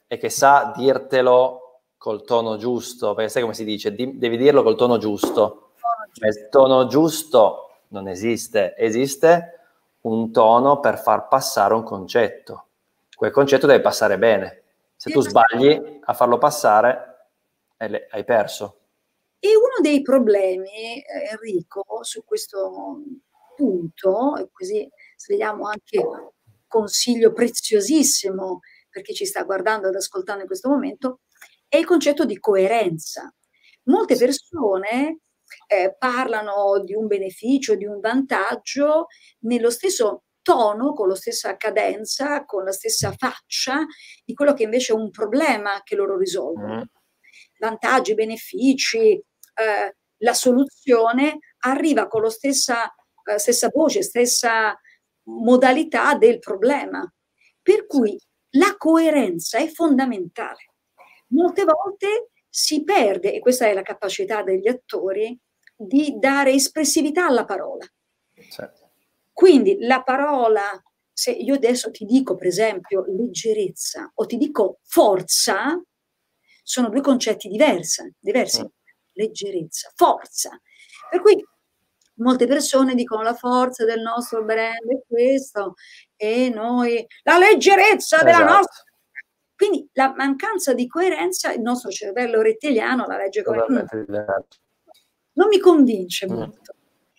e che sa dirtelo col tono giusto, perché sai come si dice, devi dirlo col tono giusto. Ma il tono giusto non esiste, esiste un tono per far passare un concetto. Quel concetto deve passare bene. Se tu sbagli a farlo passare, hai perso. E uno dei problemi, Enrico, su questo punto, e così svegliamo anche un consiglio preziosissimo per chi ci sta guardando ed ascoltando in questo momento, è il concetto di coerenza. Molte persone parlano di un beneficio, di un vantaggio, nello stesso tono, con la stessa cadenza, con la stessa faccia di quello che invece è un problema che loro risolvono. Vantaggi, benefici, la soluzione arriva con la stessa voce, stessa modalità del problema. Per cui la coerenza è fondamentale. Molte volte si perde, e questa è la capacità degli attori, di dare espressività alla parola. Certo. Quindi la parola, se io adesso ti dico per esempio leggerezza o ti dico forza, sono due concetti diversi. Leggerezza, forza. Per cui molte persone dicono la forza del nostro brand è questo, e noi la leggerezza della nostra. Quindi la mancanza di coerenza, il nostro cervello rettiliano la legge come non mi convince molto.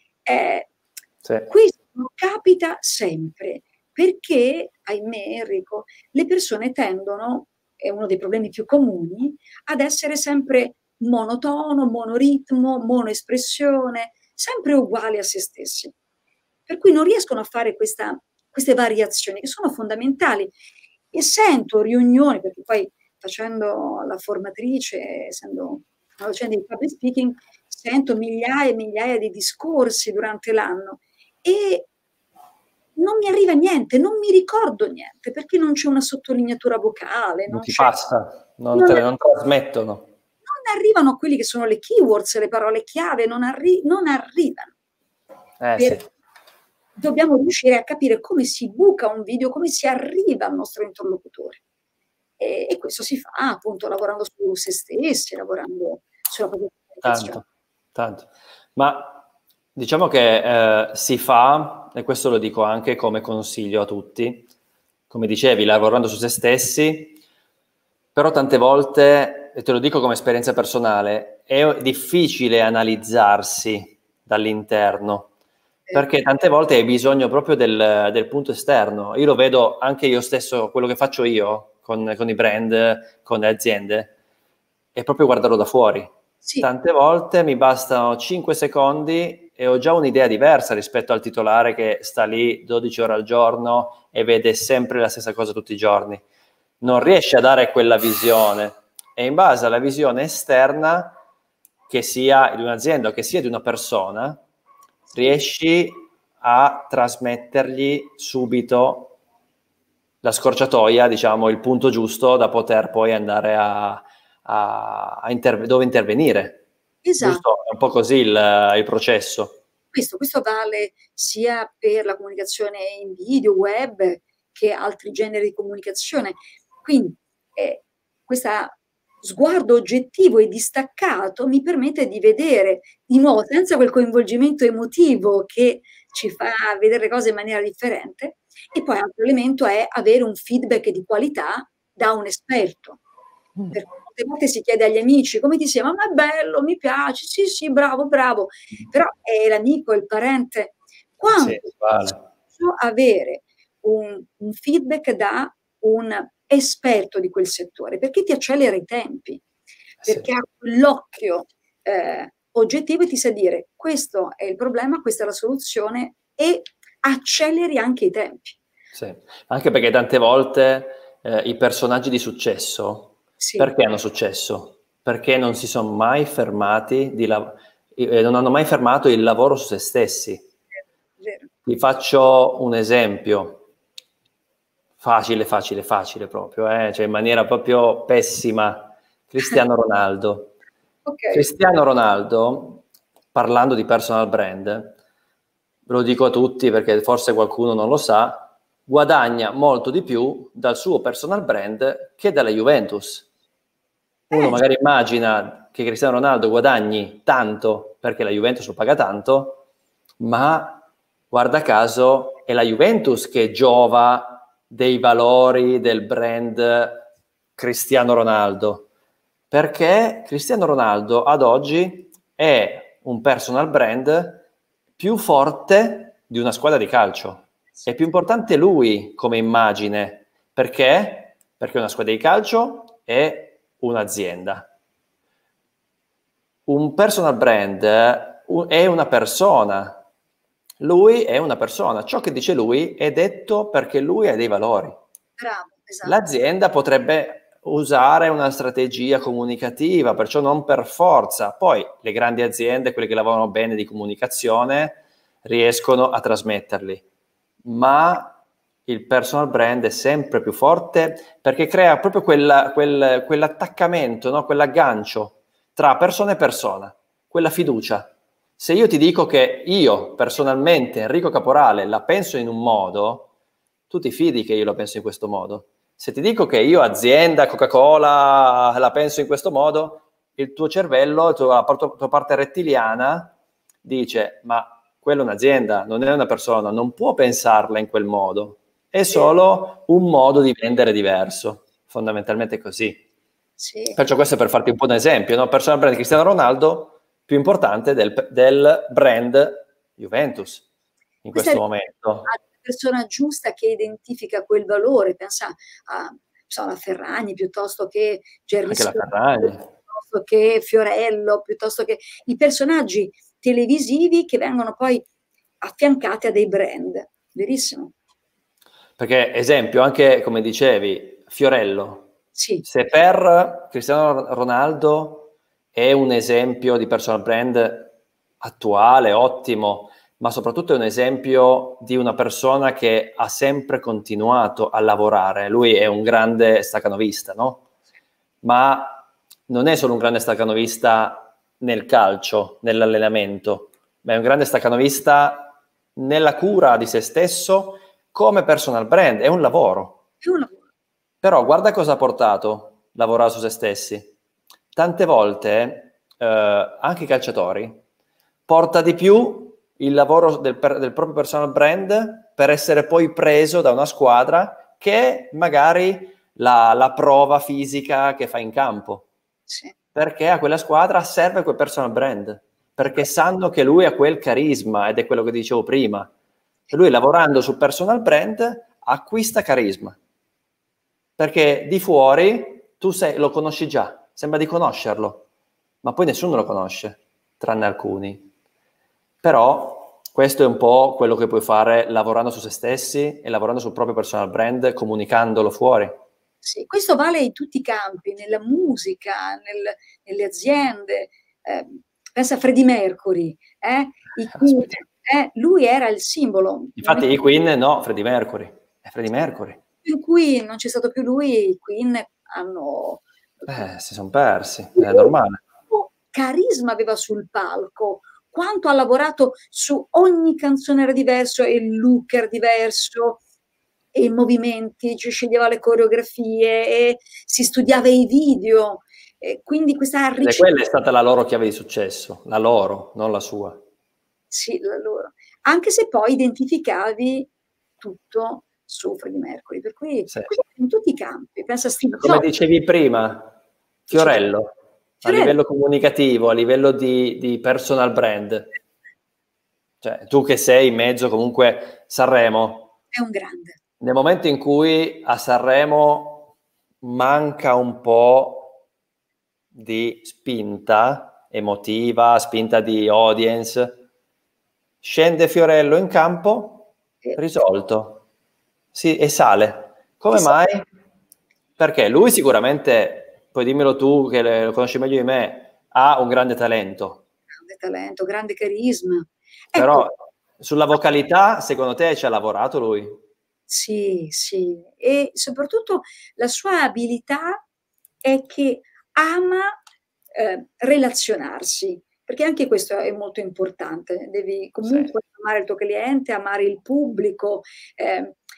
Questo capita sempre, perché, ahimè, Enrico, le persone tendono, è uno dei problemi più comuni, ad essere sempre monotono, monoritmo, monoespressione, sempre uguali a se stessi. Per cui non riescono a fare queste variazioni che sono fondamentali. E sento riunioni, perché poi facendo la formatrice, essendo una docente di public speaking, sento migliaia e migliaia di discorsi durante l'anno e non mi arriva niente, non mi ricordo niente, perché non c'è una sottolineatura vocale. Non ti passa, non trasmettono. Non arrivano quelli che sono le keywords, le parole chiave, non arrivano. Sì. Dobbiamo riuscire a capire come si buca un video, come si arriva al nostro interlocutore. E questo si fa appunto lavorando su se stessi, lavorando sulla propria comunicazione. Tanto. Ma diciamo che si fa, e questo lo dico anche come consiglio a tutti, come dicevi, lavorando su se stessi, però tante volte, e te lo dico come esperienza personale, è difficile analizzarsi dall'interno, perché tante volte hai bisogno proprio del punto esterno. Io lo vedo anche io stesso, quello che faccio io con i brand, con le aziende, è proprio guardarlo da fuori. Sì. Tante volte mi bastano 5 secondi e ho già un'idea diversa rispetto al titolare che sta lì 12 ore al giorno e vede sempre la stessa cosa tutti i giorni. Non riesce a dare quella visione, e in base alla visione esterna, che sia di un'azienda o che sia di una persona, riesci a trasmettergli subito la scorciatoia, diciamo, il punto giusto da poter poi andare dove intervenire. Esatto. Giusto? È un po' così il processo. Questo vale sia per la comunicazione in video, web, che altri generi di comunicazione. Quindi questo sguardo oggettivo e distaccato mi permette di vedere di nuovo, senza quel coinvolgimento emotivo che ci fa vedere le cose in maniera differente. E poi altro elemento è avere un feedback di qualità da un esperto. Perché molte volte si chiede agli amici come ti sembra, ma è bello, mi piace, sì, bravo, però è l'amico, il parente. Quando posso avere un feedback da un esperto di quel settore, perché ti accelera i tempi, perché ha quell'occhio oggettivo e ti sa dire questo è il problema, questa è la soluzione, e acceleri anche i tempi. Sì, anche perché tante volte i personaggi di successo, perché hanno successo? Perché non si sono mai fermati, non hanno mai fermato il lavoro su se stessi. Vero. Vi faccio un esempio. Facile proprio, cioè in maniera proprio pessima. Cristiano Ronaldo. Cristiano Ronaldo, parlando di personal brand, ve lo dico a tutti perché forse qualcuno non lo sa, guadagna molto di più dal suo personal brand che dalla Juventus. Uno magari immagina che Cristiano Ronaldo guadagni tanto perché la Juventus lo paga tanto, ma guarda caso è la Juventus che giova dei valori del brand Cristiano Ronaldo, perché Cristiano Ronaldo ad oggi è un personal brand più forte di una squadra di calcio. È più importante lui come immagine. Perché? Perché una squadra di calcio è un'azienda. Un personal brand è una persona. Lui è una persona. Ciò che dice lui è detto perché lui ha dei valori. Bravo, esatto. L'azienda potrebbe usare una strategia comunicativa, perciò non per forza. Poi le grandi aziende, quelle che lavorano bene di comunicazione, riescono a trasmetterli. Ma il personal brand è sempre più forte perché crea proprio quell'attaccamento, no? Quell'aggancio tra persona e persona, quella fiducia. Se io ti dico che io personalmente, Enrico Caporale, la penso in un modo, tu ti fidi che io la penso in questo modo. Se ti dico che io, azienda, Coca-Cola, la penso in questo modo, il tuo cervello, la tua parte rettiliana dice, ma quella è un'azienda, non è una persona, non può pensarla in quel modo. È solo un modo di vendere diverso, fondamentalmente così. Sì. Perciò questo è per farti un po' un esempio, no? Personal brand Cristiano Ronaldo più importante del brand Juventus in questo momento. La persona giusta che identifica quel valore, pensa alla Ferragni piuttosto che Gerry Anche la Ferragni. piuttosto che Fiorello, piuttosto che i personaggi televisivi che vengono poi affiancati a dei brand, verissimo. Perché, esempio, anche come dicevi, Fiorello, sì. Se per Cristiano Ronaldo è un esempio di personal brand attuale, ottimo, ma soprattutto è un esempio di una persona che ha sempre continuato a lavorare. Lui è un grande stacanovista, no? Ma non è solo un grande stacanovista nel calcio, nell'allenamento, ma è un grande stacanovista nella cura di se stesso come personal brand. È un lavoro. È un lavoro. Però guarda cosa ha portato lavorare su se stessi. Tante volte, anche i calciatori, porta di più il lavoro del proprio personal brand per essere poi preso da una squadra che magari la prova fisica che fa in campo. Sì. Perché a quella squadra serve quel personal brand, perché sanno che lui ha quel carisma, ed è quello che dicevo prima. Lui lavorando sul personal brand acquista carisma. Perché di fuori tu lo conosci già, sembra di conoscerlo, ma poi nessuno lo conosce, tranne alcuni. Però questo è un po' quello che puoi fare lavorando su se stessi e lavorando sul proprio personal brand, comunicandolo fuori. Sì, questo vale in tutti i campi, nella musica, nelle aziende. Pensa a Freddie Mercury, lui era il simbolo. Infatti i Queen no, Freddie Mercury, è Freddie Mercury. In cui non c'è stato più lui, i Queen hanno... si sono persi, è normale. Carisma aveva sul palco, quanto ha lavorato su ogni canzone era diverso e il look era diverso e i movimenti, ci sceglieva le coreografie e si studiava i video, e quindi questa ricerca. Quella è stata la loro chiave di successo, la loro, non la sua. Sì, la loro. Anche se poi identificavi tutto su Freddie Mercury, per cui sì. In tutti i campi. Pensa a Steve Come dicevi prima, Fiorello, a livello comunicativo, a livello di personal brand. Cioè, tu che sei in mezzo comunque Sanremo. È un grande. Nel momento in cui a Sanremo manca un po' di spinta emotiva, spinta di audience, scende Fiorello in campo, risolto. Sì, e sale. Come mai? Perché lui sicuramente, poi dimmelo tu che lo conosci meglio di me, ha un grande talento. Grande talento, grande carisma. Però sulla vocalità, secondo te, ci ha lavorato lui? Sì, sì. E soprattutto la sua abilità è che ama relazionarsi, perché anche questo è molto importante. Devi comunque amare il tuo cliente, amare il pubblico,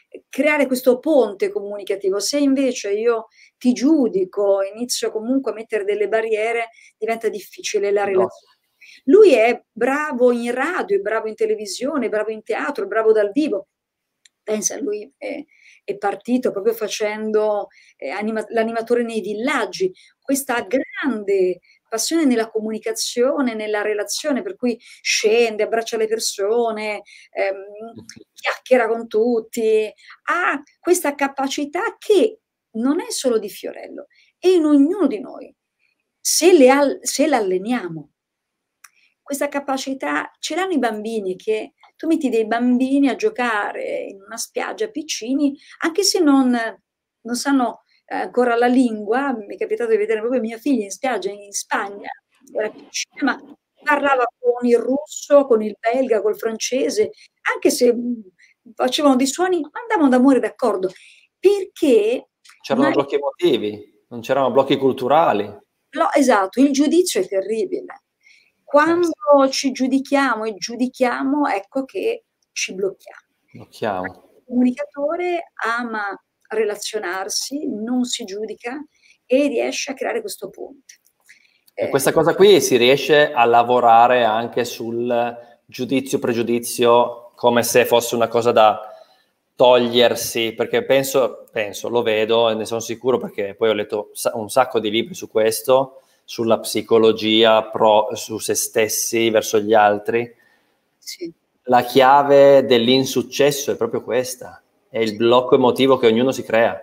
creare questo ponte comunicativo. Se invece io ti giudico, inizio comunque a mettere delle barriere, diventa difficile la relazione. Lui è bravo in radio, è bravo in televisione, è bravo in teatro, è bravo dal vivo. Pensa, lui è partito proprio facendo l'animatore nei villaggi, questa grande passione nella comunicazione, nella relazione, per cui scende, abbraccia le persone, chiacchiera con tutti, ha questa capacità che non è solo di Fiorello, è in ognuno di noi. Se la alleniamo, questa capacità ce l'hanno i bambini, che tu metti dei bambini a giocare in una spiaggia piccini, anche se non sanno ancora la lingua. Mi è capitato di vedere proprio mia figlia in spiaggia in Spagna, era piccina, ma parlava con il russo, con il belga, col francese, anche se facevano dei suoni, andavano d'amore d'accordo, perché c'erano blocchi emotivi, non c'erano blocchi culturali. No, esatto, il giudizio è terribile. Quando ci giudichiamo e giudichiamo, ecco che ci blocchiamo. Il comunicatore ama relazionarsi, non si giudica e riesce a creare questo ponte. E questa cosa qui si riesce a lavorare anche sul giudizio-pregiudizio, come se fosse una cosa da togliersi, perché penso, lo vedo e ne sono sicuro, perché poi ho letto un sacco di libri su questo, sulla psicologia su se stessi verso gli altri. Sì. La chiave dell'insuccesso è proprio questa, è il blocco emotivo che ognuno si crea,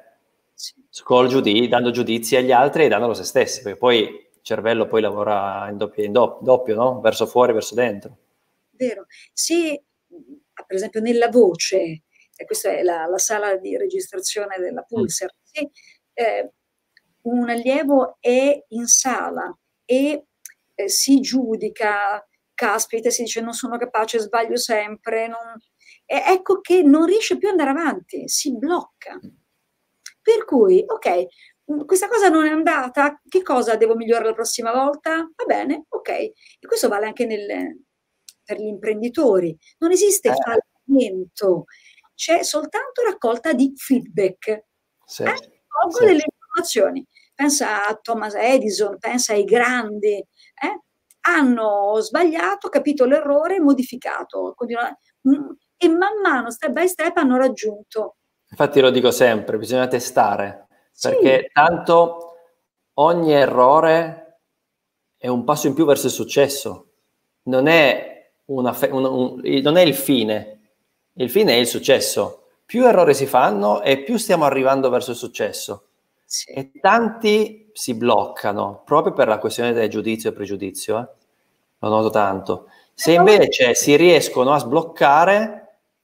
dando giudizi agli altri e dandolo a se stessi, perché poi il cervello poi lavora in doppio, no? Verso fuori, verso dentro. Vero. Se, per esempio, nella voce, questa è la sala di registrazione della Pulsar, se un allievo è in sala e si giudica, caspita, si dice non sono capace, sbaglio sempre, ecco che non riesce più ad andare avanti, si blocca. Per cui, ok, questa cosa non è andata, che cosa devo migliorare la prossima volta? Va bene, ok. E questo vale anche per gli imprenditori. Non esiste fallimento, c'è soltanto raccolta di feedback. Delle informazioni. Pensa a Thomas Edison, pensa ai grandi. Hanno sbagliato, capito l'errore, modificato. E man mano, step by step, hanno raggiunto. Infatti lo dico sempre, bisogna testare, perché tanto ogni errore è un passo in più verso il successo. Non è non è il fine è il successo. Più errori si fanno e più stiamo arrivando verso il successo. E tanti si bloccano proprio per la questione del giudizio e pregiudizio. Lo noto tanto. Se invece si riescono a sbloccare,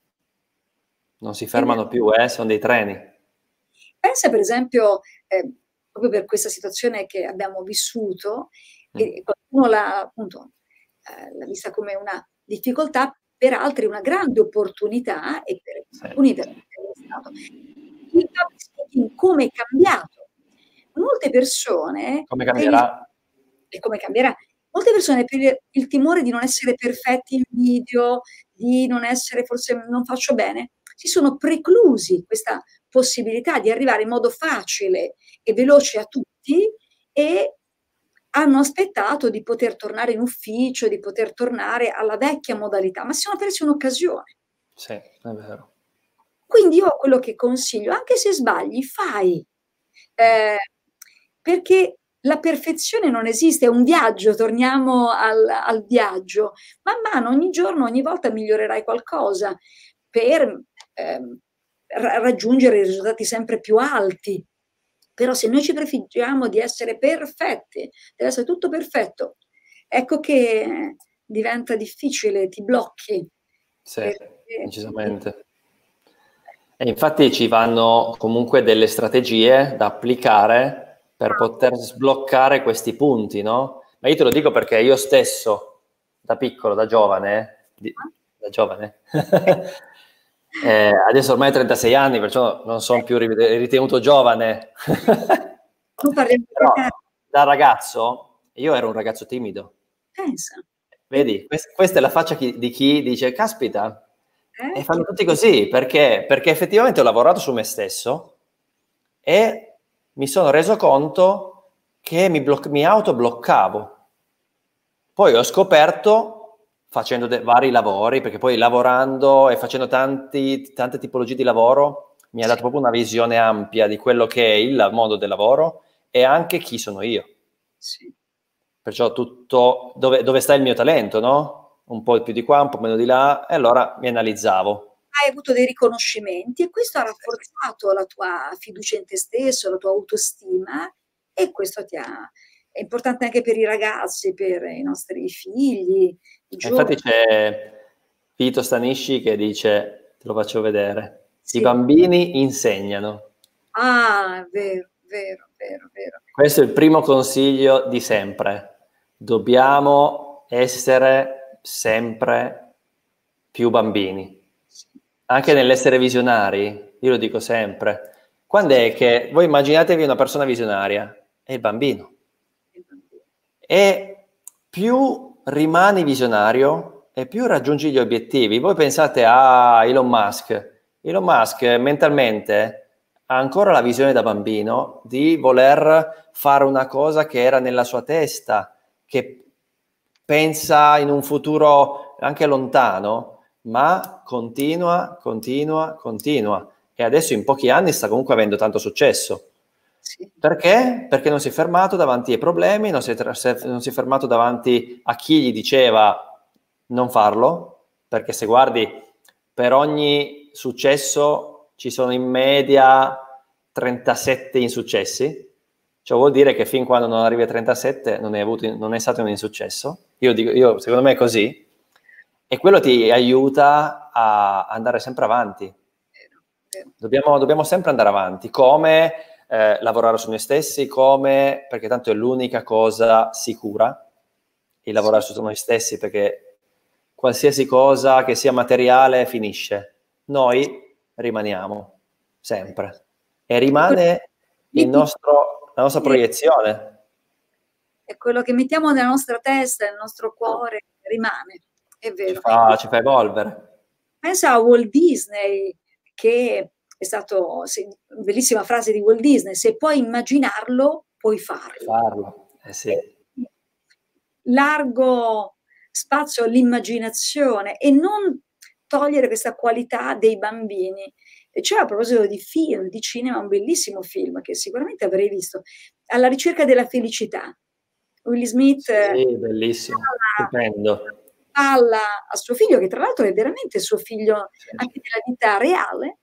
non si fermano più, sono dei treni. Pensa per esempio, proprio per questa situazione che abbiamo vissuto, e qualcuno l'ha vista come una difficoltà, per altri una grande opportunità, e per alcuni per stato. Il public speaking come è cambiato? Molte persone... Come cambierà? E come cambierà? Molte persone, per il timore di non essere perfetti in video, di non essere, forse non faccio bene, si sono preclusi questa possibilità di arrivare in modo facile e veloce a tutti, e hanno aspettato di poter tornare in ufficio, di poter tornare alla vecchia modalità, ma si sono persi un'occasione. Sì, è vero. Quindi io quello che consiglio, anche se sbagli, fai, perché la perfezione non esiste, è un viaggio, torniamo al viaggio. Man mano, ogni giorno, ogni volta migliorerai qualcosa per raggiungere i risultati sempre più alti. Però se noi ci prefiggiamo di essere perfetti, deve essere tutto perfetto, ecco che diventa difficile, ti blocchi. Sì, decisamente. E infatti ci vanno comunque delle strategie da applicare per poter sbloccare questi punti, no? Ma io te lo dico perché io stesso, da piccolo, da giovane, adesso ormai ho 36 anni, perciò non sono più ritenuto giovane. Però, da ragazzo, io ero un ragazzo timido. Pensa. Vedi, questa è la faccia di chi dice, caspita, E fanno tutti così, perché effettivamente ho lavorato su me stesso e mi sono reso conto che mi autobloccavo. Poi ho scoperto, facendo vari lavori, perché poi lavorando e facendo tante tipologie di lavoro, mi ha dato proprio una visione ampia di quello che è il mondo del lavoro e anche chi sono io. Sì. Perciò tutto, dove sta il mio talento, no? Un po' più di qua, un po' meno di là, e allora mi analizzavo. Hai avuto dei riconoscimenti e questo ha rafforzato la tua fiducia in te stesso, la tua autostima, e questo è importante anche per i ragazzi, per i nostri figli, i Infatti giovani. c'è Vito Stanisci che dice, te lo faccio vedere, i Sì. bambini insegnano. Ah, vero, vero, vero, vero. Questo è il primo consiglio di sempre. Dobbiamo essere sempre più bambini. Anche nell'essere visionari, io lo dico sempre. Quando è che voi immaginatevi una persona visionaria? È il bambino. E più rimani visionario e più raggiungi gli obiettivi. Voi pensate a Elon Musk. Elon Musk mentalmente ha ancora la visione da bambino di voler fare una cosa che era nella sua testa, che pensa in un futuro anche lontano, ma continua. E adesso in pochi anni sta comunque avendo tanto successo. Sì. Perché? Perché non si è fermato davanti ai problemi, non si è fermato davanti a chi gli diceva non farlo, perché se guardi, per ogni successo ci sono in media 37 insuccessi, cioè vuol dire che fin quando non arrivi a 37 non è stato un insuccesso. Secondo me è così, e quello ti aiuta a andare sempre avanti. Dobbiamo sempre andare avanti, come lavorare su noi stessi, perché tanto è l'unica cosa sicura, il lavorare su noi stessi, perché qualsiasi cosa che sia materiale finisce. Noi rimaniamo sempre e rimane la nostra proiezione. E quello che mettiamo nella nostra testa, nel nostro cuore, rimane, è vero. Ci fa evolvere. Pensa a Walt Disney, che è stato, bellissima frase di Walt Disney, se puoi immaginarlo, puoi farlo. Sì. Largo spazio all'immaginazione e non togliere questa qualità dei bambini. E cioè, a proposito di film, di cinema, un bellissimo film che sicuramente avrei visto, Alla ricerca della felicità. Will Smith, sì, bellissimo, stupendo. Parla a suo figlio, che tra l'altro è veramente suo figlio anche nella vita reale,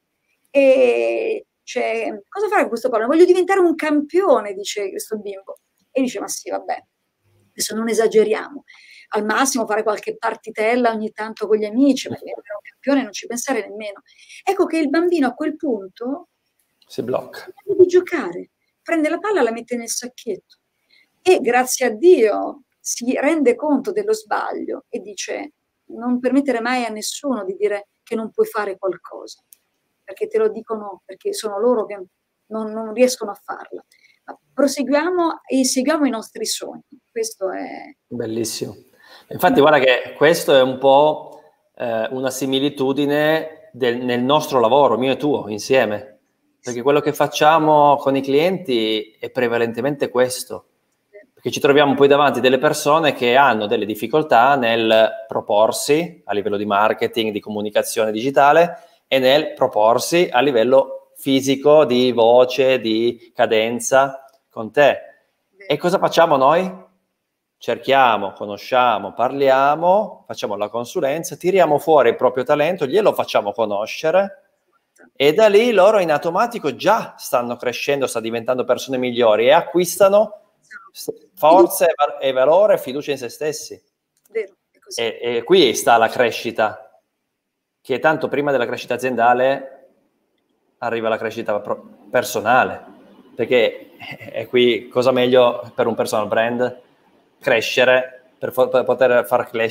e cosa fare con questo pallone? Voglio diventare un campione, dice questo bimbo. E dice, ma sì, vabbè, adesso non esageriamo, al massimo fare qualche partitella ogni tanto con gli amici, ma diventare un campione non ci pensare nemmeno. Ecco che il bambino a quel punto si blocca di giocare, prende la palla, la mette nel sacchetto e grazie a Dio si rende conto dello sbaglio e dice: non permettere mai a nessuno di dire che non puoi fare qualcosa, perché te lo dicono, perché sono loro che non riescono a farla. Ma proseguiamo e seguiamo i nostri sogni. Questo è bellissimo. Infatti guarda che questo è un po' una similitudine nel nostro lavoro, mio e tuo, insieme, perché quello che facciamo con i clienti è prevalentemente questo, perché ci troviamo poi davanti delle persone che hanno delle difficoltà nel proporsi a livello di marketing, di comunicazione digitale e nel proporsi a livello fisico, di voce, di cadenza con te. E cosa facciamo noi? Cerchiamo, conosciamo, parliamo, facciamo la consulenza, tiriamo fuori il proprio talento, glielo facciamo conoscere e da lì loro in automatico già stanno crescendo, stanno diventando persone migliori e acquistano forza e valore e fiducia in se stessi. Vero, è così. E qui sta la crescita, che tanto prima della crescita aziendale arriva la crescita personale, perché è qui cosa meglio per un personal brand crescere per poter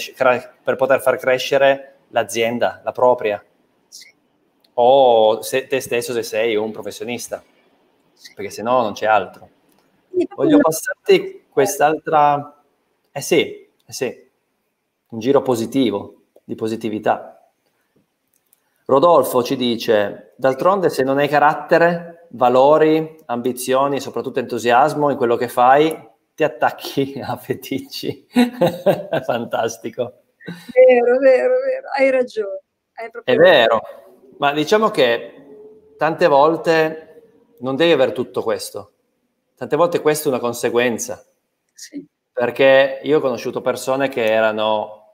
far crescere l'azienda, la propria, o te stesso se sei un professionista, perché se no non c'è altro. Voglio passarti quest'altra, sì, un giro positivo, di positività. Rodolfo ci dice, d'altronde se non hai carattere, valori, ambizioni, soprattutto entusiasmo in quello che fai, ti attacchi a feticci. Fantastico. Vero, vero, vero, hai ragione. Hai È proprio ragione. vero, ma diciamo che tante volte non devi avere tutto questo. Tante volte questa è una conseguenza. Sì. Perché io ho conosciuto persone che erano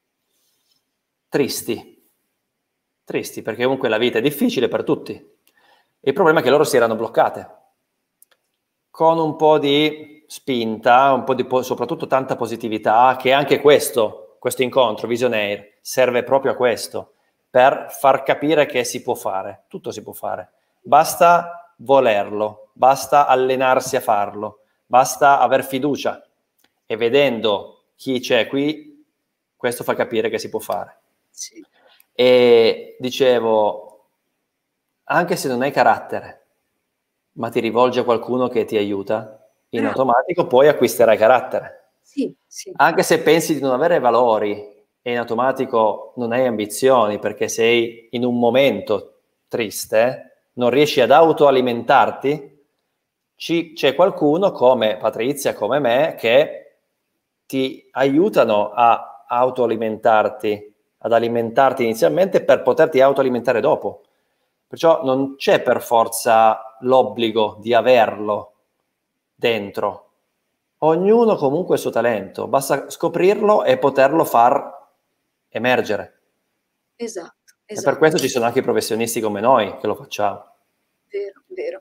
tristi perché comunque la vita è difficile per tutti. Il problema è che loro si erano bloccate. Con un po' di spinta, un po' di soprattutto tanta positività, che anche questo incontro Visionaire serve proprio a questo, per far capire che si può fare, tutto si può fare. Basta volerlo, basta allenarsi a farlo, basta aver fiducia. E vedendo chi c'è qui, questo fa capire che si può fare. Sì. E dicevo, anche se non hai carattere, ma ti rivolgi a qualcuno che ti aiuta, in automatico poi acquisterai carattere. Sì, sì. Anche se pensi di non avere valori e in automatico non hai ambizioni perché sei in un momento triste, non riesci ad autoalimentarti, c'è qualcuno come Patrizia, come me, che ti aiutano a autoalimentarti, ad alimentarti inizialmente per poterti autoalimentare dopo. Perciò non c'è per forza l'obbligo di averlo dentro. Ognuno comunque ha il suo talento, basta scoprirlo e poterlo far emergere. Esatto, E per esatto. questo ci sono anche i professionisti come noi che lo facciamo. Vero, vero.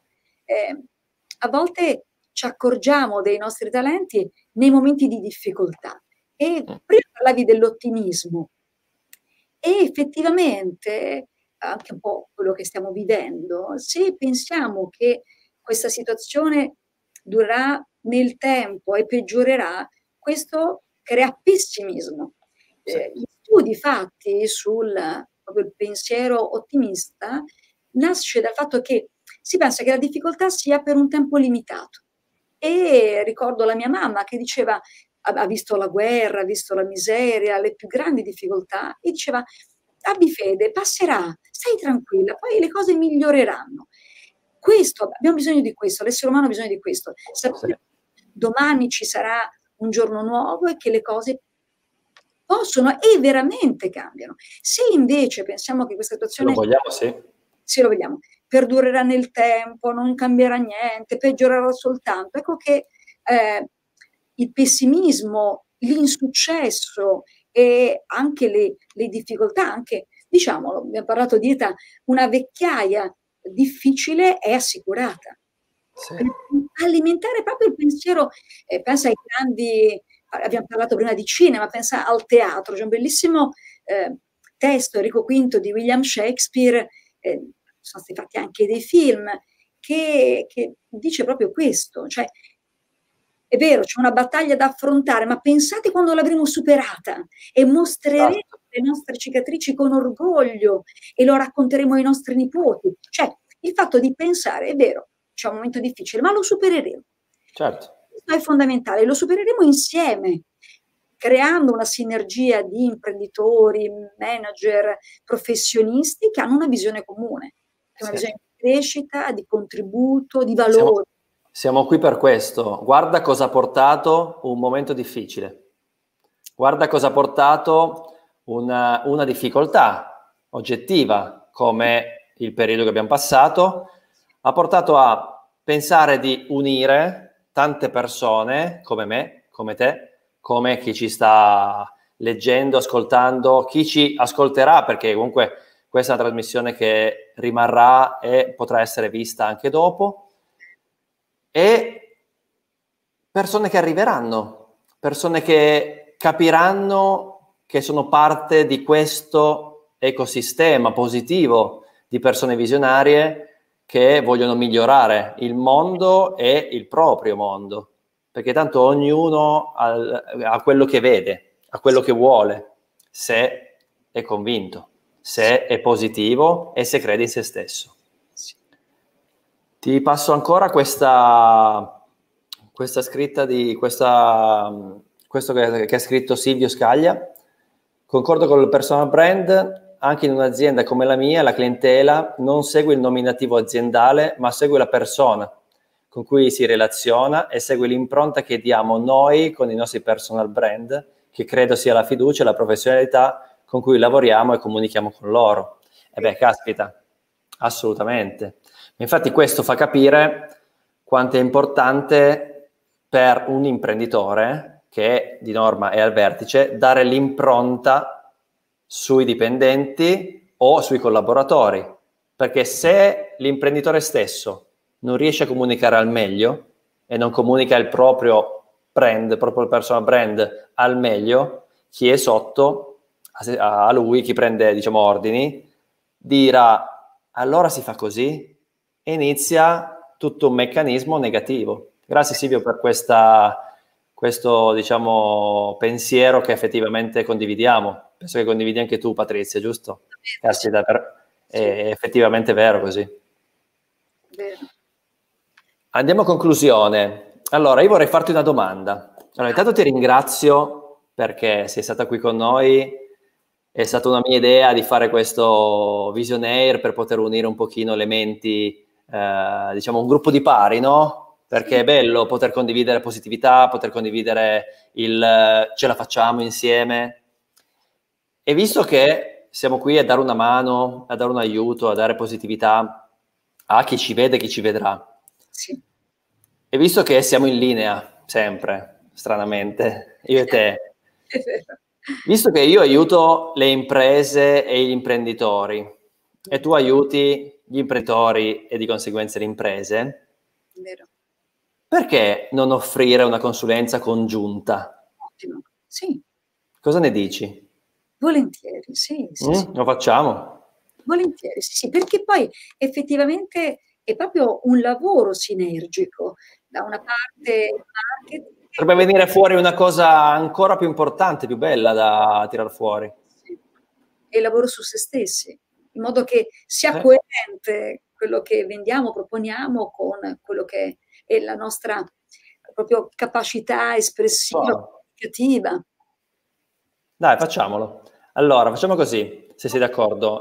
A volte ci accorgiamo dei nostri talenti nei momenti di difficoltà. E prima parlavi dell'ottimismo. E effettivamente, anche un po' quello che stiamo vivendo, se pensiamo che questa situazione durerà nel tempo e peggiorerà, questo crea pessimismo. Sì. Gli studi fatti sul proprio il pensiero ottimista nasce dal fatto che si pensa che la difficoltà sia per un tempo limitato. E ricordo la mia mamma che diceva ha visto la guerra, ha visto la miseria, le più grandi difficoltà e diceva: "Abbi fede, passerà, stai tranquilla, poi le cose miglioreranno". Questo abbiamo bisogno di questo, l'essere umano ha bisogno di questo. Sapere che domani ci sarà un giorno nuovo e che le cose possono e veramente cambiano. Se invece pensiamo che questa Se lo situazione, vogliamo, sì. se lo vogliamo, perdurerà nel tempo, non cambierà niente, peggiorerà soltanto, ecco che il pessimismo, l'insuccesso e anche le difficoltà, anche, diciamolo, abbiamo parlato di età, una vecchiaia difficile è assicurata. Sì. Per alimentare proprio il pensiero, pensa ai grandi, abbiamo parlato prima di cinema, pensa al teatro. C'è un bellissimo testo, Enrico V di William Shakespeare, sono stati fatti anche dei film, che dice proprio questo, cioè è vero, c'è una battaglia da affrontare, ma pensate quando l'avremo superata e mostreremo Esatto. le nostre cicatrici con orgoglio e lo racconteremo ai nostri nipoti. Cioè, il fatto di pensare, è vero, c'è un momento difficile, ma lo supereremo. Certo. Questo è fondamentale, lo supereremo insieme, creando una sinergia di imprenditori, manager, professionisti che hanno una visione comune, che è una Sì. visione di crescita, di contributo, di Siamo, valore. siamo qui per questo. Guarda cosa ha portato un momento difficile. Guarda cosa ha portato una difficoltà oggettiva, come il periodo che abbiamo passato, ha portato a pensare di unire tante persone come me, come te, come chi ci sta leggendo, ascoltando, chi ci ascolterà, perché comunque questa è una trasmissione che rimarrà e potrà essere vista anche dopo, e persone che arriveranno, persone che capiranno che sono parte di questo ecosistema positivo di persone visionarie che vogliono migliorare il mondo e il proprio mondo, perché tanto ognuno ha quello che vede, ha quello che vuole, se è convinto, se è positivo e se crede in se stesso. Ti passo ancora questa scritta di questo che ha scritto Silvio Scaglia. Concordo con il personal brand, anche in un'azienda come la mia, la clientela non segue il nominativo aziendale, ma segue la persona con cui si relaziona e segue l'impronta che diamo noi con i nostri personal brand, che credo sia la fiducia e la professionalità con cui lavoriamo e comunichiamo con loro. E beh, caspita, assolutamente. Infatti questo fa capire quanto è importante per un imprenditore, che di norma è al vertice, dare l'impronta sui dipendenti o sui collaboratori, perché se l'imprenditore stesso non riesce a comunicare al meglio e non comunica il proprio brand, proprio il personal brand al meglio, chi è sotto a lui, chi prende, diciamo, ordini, dirà allora si fa così e inizia tutto un meccanismo negativo. Grazie Silvio per questo, diciamo, pensiero che effettivamente condividiamo. Penso che condividi anche tu, Patrizia, giusto? Caspita, è effettivamente vero così. Vero. Andiamo a conclusione. Allora, io vorrei farti una domanda. Allora, intanto ti ringrazio perché sei stata qui con noi. È stata una mia idea di fare questo Visionaire per poter unire un pochino le menti, diciamo un gruppo di pari, no? Perché è bello poter condividere positività, poter condividere il ce la facciamo insieme. E visto che siamo qui a dare una mano, a dare un aiuto, a dare positività a chi ci vede e chi ci vedrà, Sì. e visto che siamo in linea sempre, stranamente, io e te, È vero. visto che io aiuto le imprese e gli imprenditori e tu aiuti gli imprenditori e di conseguenza le imprese, Vero. perché non offrire una consulenza congiunta? Ottimo. Sì, Cosa ne dici? volentieri, sì, sì, sì. Lo facciamo? Volentieri, sì, sì, perché poi effettivamente è proprio un lavoro sinergico. Da una parte il marketing Potrebbe venire fuori una cosa ancora più importante, più bella da tirar fuori. e il lavoro su se stessi, in modo che sia coerente quello che vendiamo, proponiamo con quello che è la nostra proprio capacità espressiva, Wow. comunicativa. Dai, facciamolo. Allora, facciamo così, se sei d'accordo.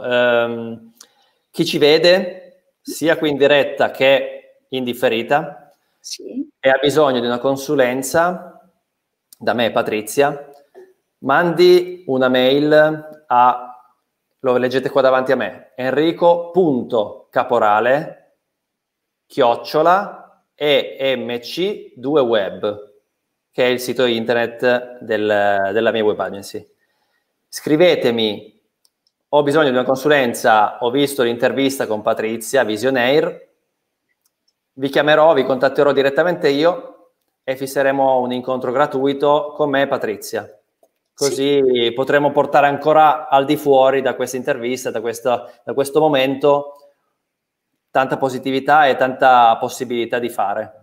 Chi ci vede, sia qui in diretta che in differita, Sì, e ha bisogno di una consulenza da me, Patrizia, mandi una mail a, lo leggete qua davanti a me, enrico.caporale @emc2web, che è il sito internet della mia web agency. Scrivetemi, ho bisogno di una consulenza, ho visto l'intervista con Patrizia, Visionaire, vi chiamerò, vi contatterò direttamente io e fisseremo un incontro gratuito con me e Patrizia. Così sì, potremo portare ancora al di fuori da questa intervista, da questo momento, tanta positività e tanta possibilità di fare.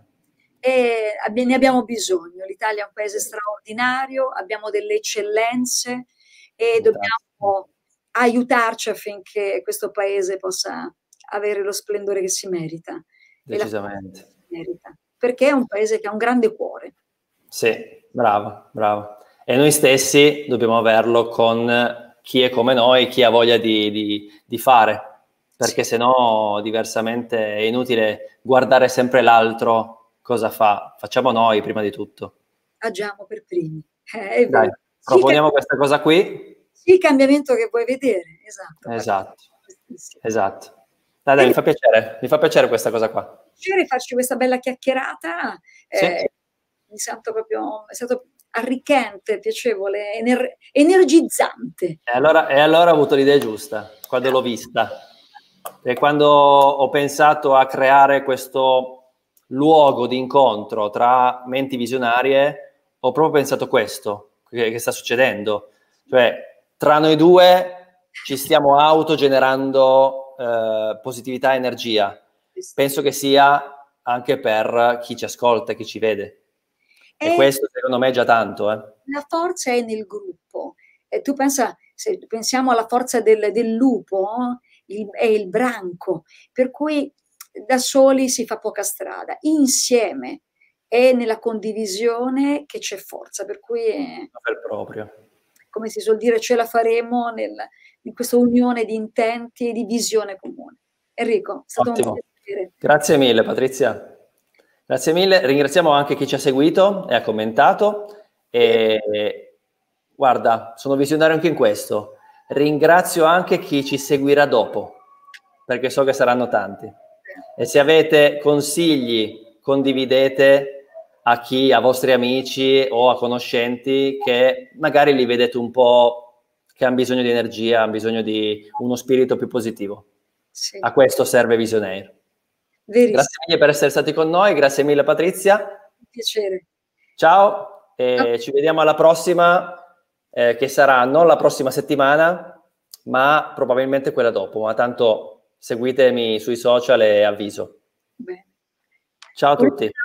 e ne abbiamo bisogno. L'Italia è un paese straordinario, abbiamo delle eccellenze e dobbiamo aiutarci affinché questo paese possa avere lo splendore che si merita e la Decisamente. che si merita, perché è un paese che ha un grande cuore. Sì, brava, brava. E noi stessi dobbiamo averlo con chi è come noi, chi ha voglia di fare, perché se no diversamente è inutile guardare sempre l'altro cosa fa. Facciamo noi prima di tutto. Agiamo per primi. È Dai, vero. proponiamo questa cosa qui. Sì, il cambiamento che vuoi vedere, esatto. Esatto, Giustissimo. esatto. Dai, mi fa piacere questa cosa qua. Piacere farci questa bella chiacchierata, Sì. mi sento proprio, è stato arricchente, piacevole, energizzante. E allora ho avuto l'idea giusta, quando l'ho vista. E quando ho pensato a creare questo luogo di incontro tra menti visionarie, ho proprio pensato questo, che sta succedendo. Cioè, tra noi due ci stiamo autogenerando positività e energia. Penso che sia anche per chi ci ascolta, chi ci vede. E questo secondo me è già tanto. La forza è nel gruppo. Tu pensa, se pensiamo alla forza del lupo, è il branco, per cui da soli si fa poca strada, insieme è nella condivisione che c'è forza, per cui Per proprio. come si suol dire, ce la faremo di questa unione di intenti e di visione comune. Enrico, è stato Ottimo. un piacere. Grazie mille, Patrizia. Grazie mille. Ringraziamo anche chi ci ha seguito e ha commentato. E guarda, sono visionario anche in questo. Ringrazio anche chi ci seguirà dopo, perché so che saranno tanti. E se avete consigli, condividete a vostri amici o a conoscenti che magari li vedete un po' che hanno bisogno di energia, hanno bisogno di uno spirito più positivo. Sì. A questo serve Visionaire. Verissimo. Grazie mille per essere stati con noi, grazie mille Patrizia. Un piacere. Ciao e ci vediamo alla prossima, che sarà non la prossima settimana, ma probabilmente quella dopo. Ma tanto seguitemi sui social e avviso. Bene. Ciao a tutti.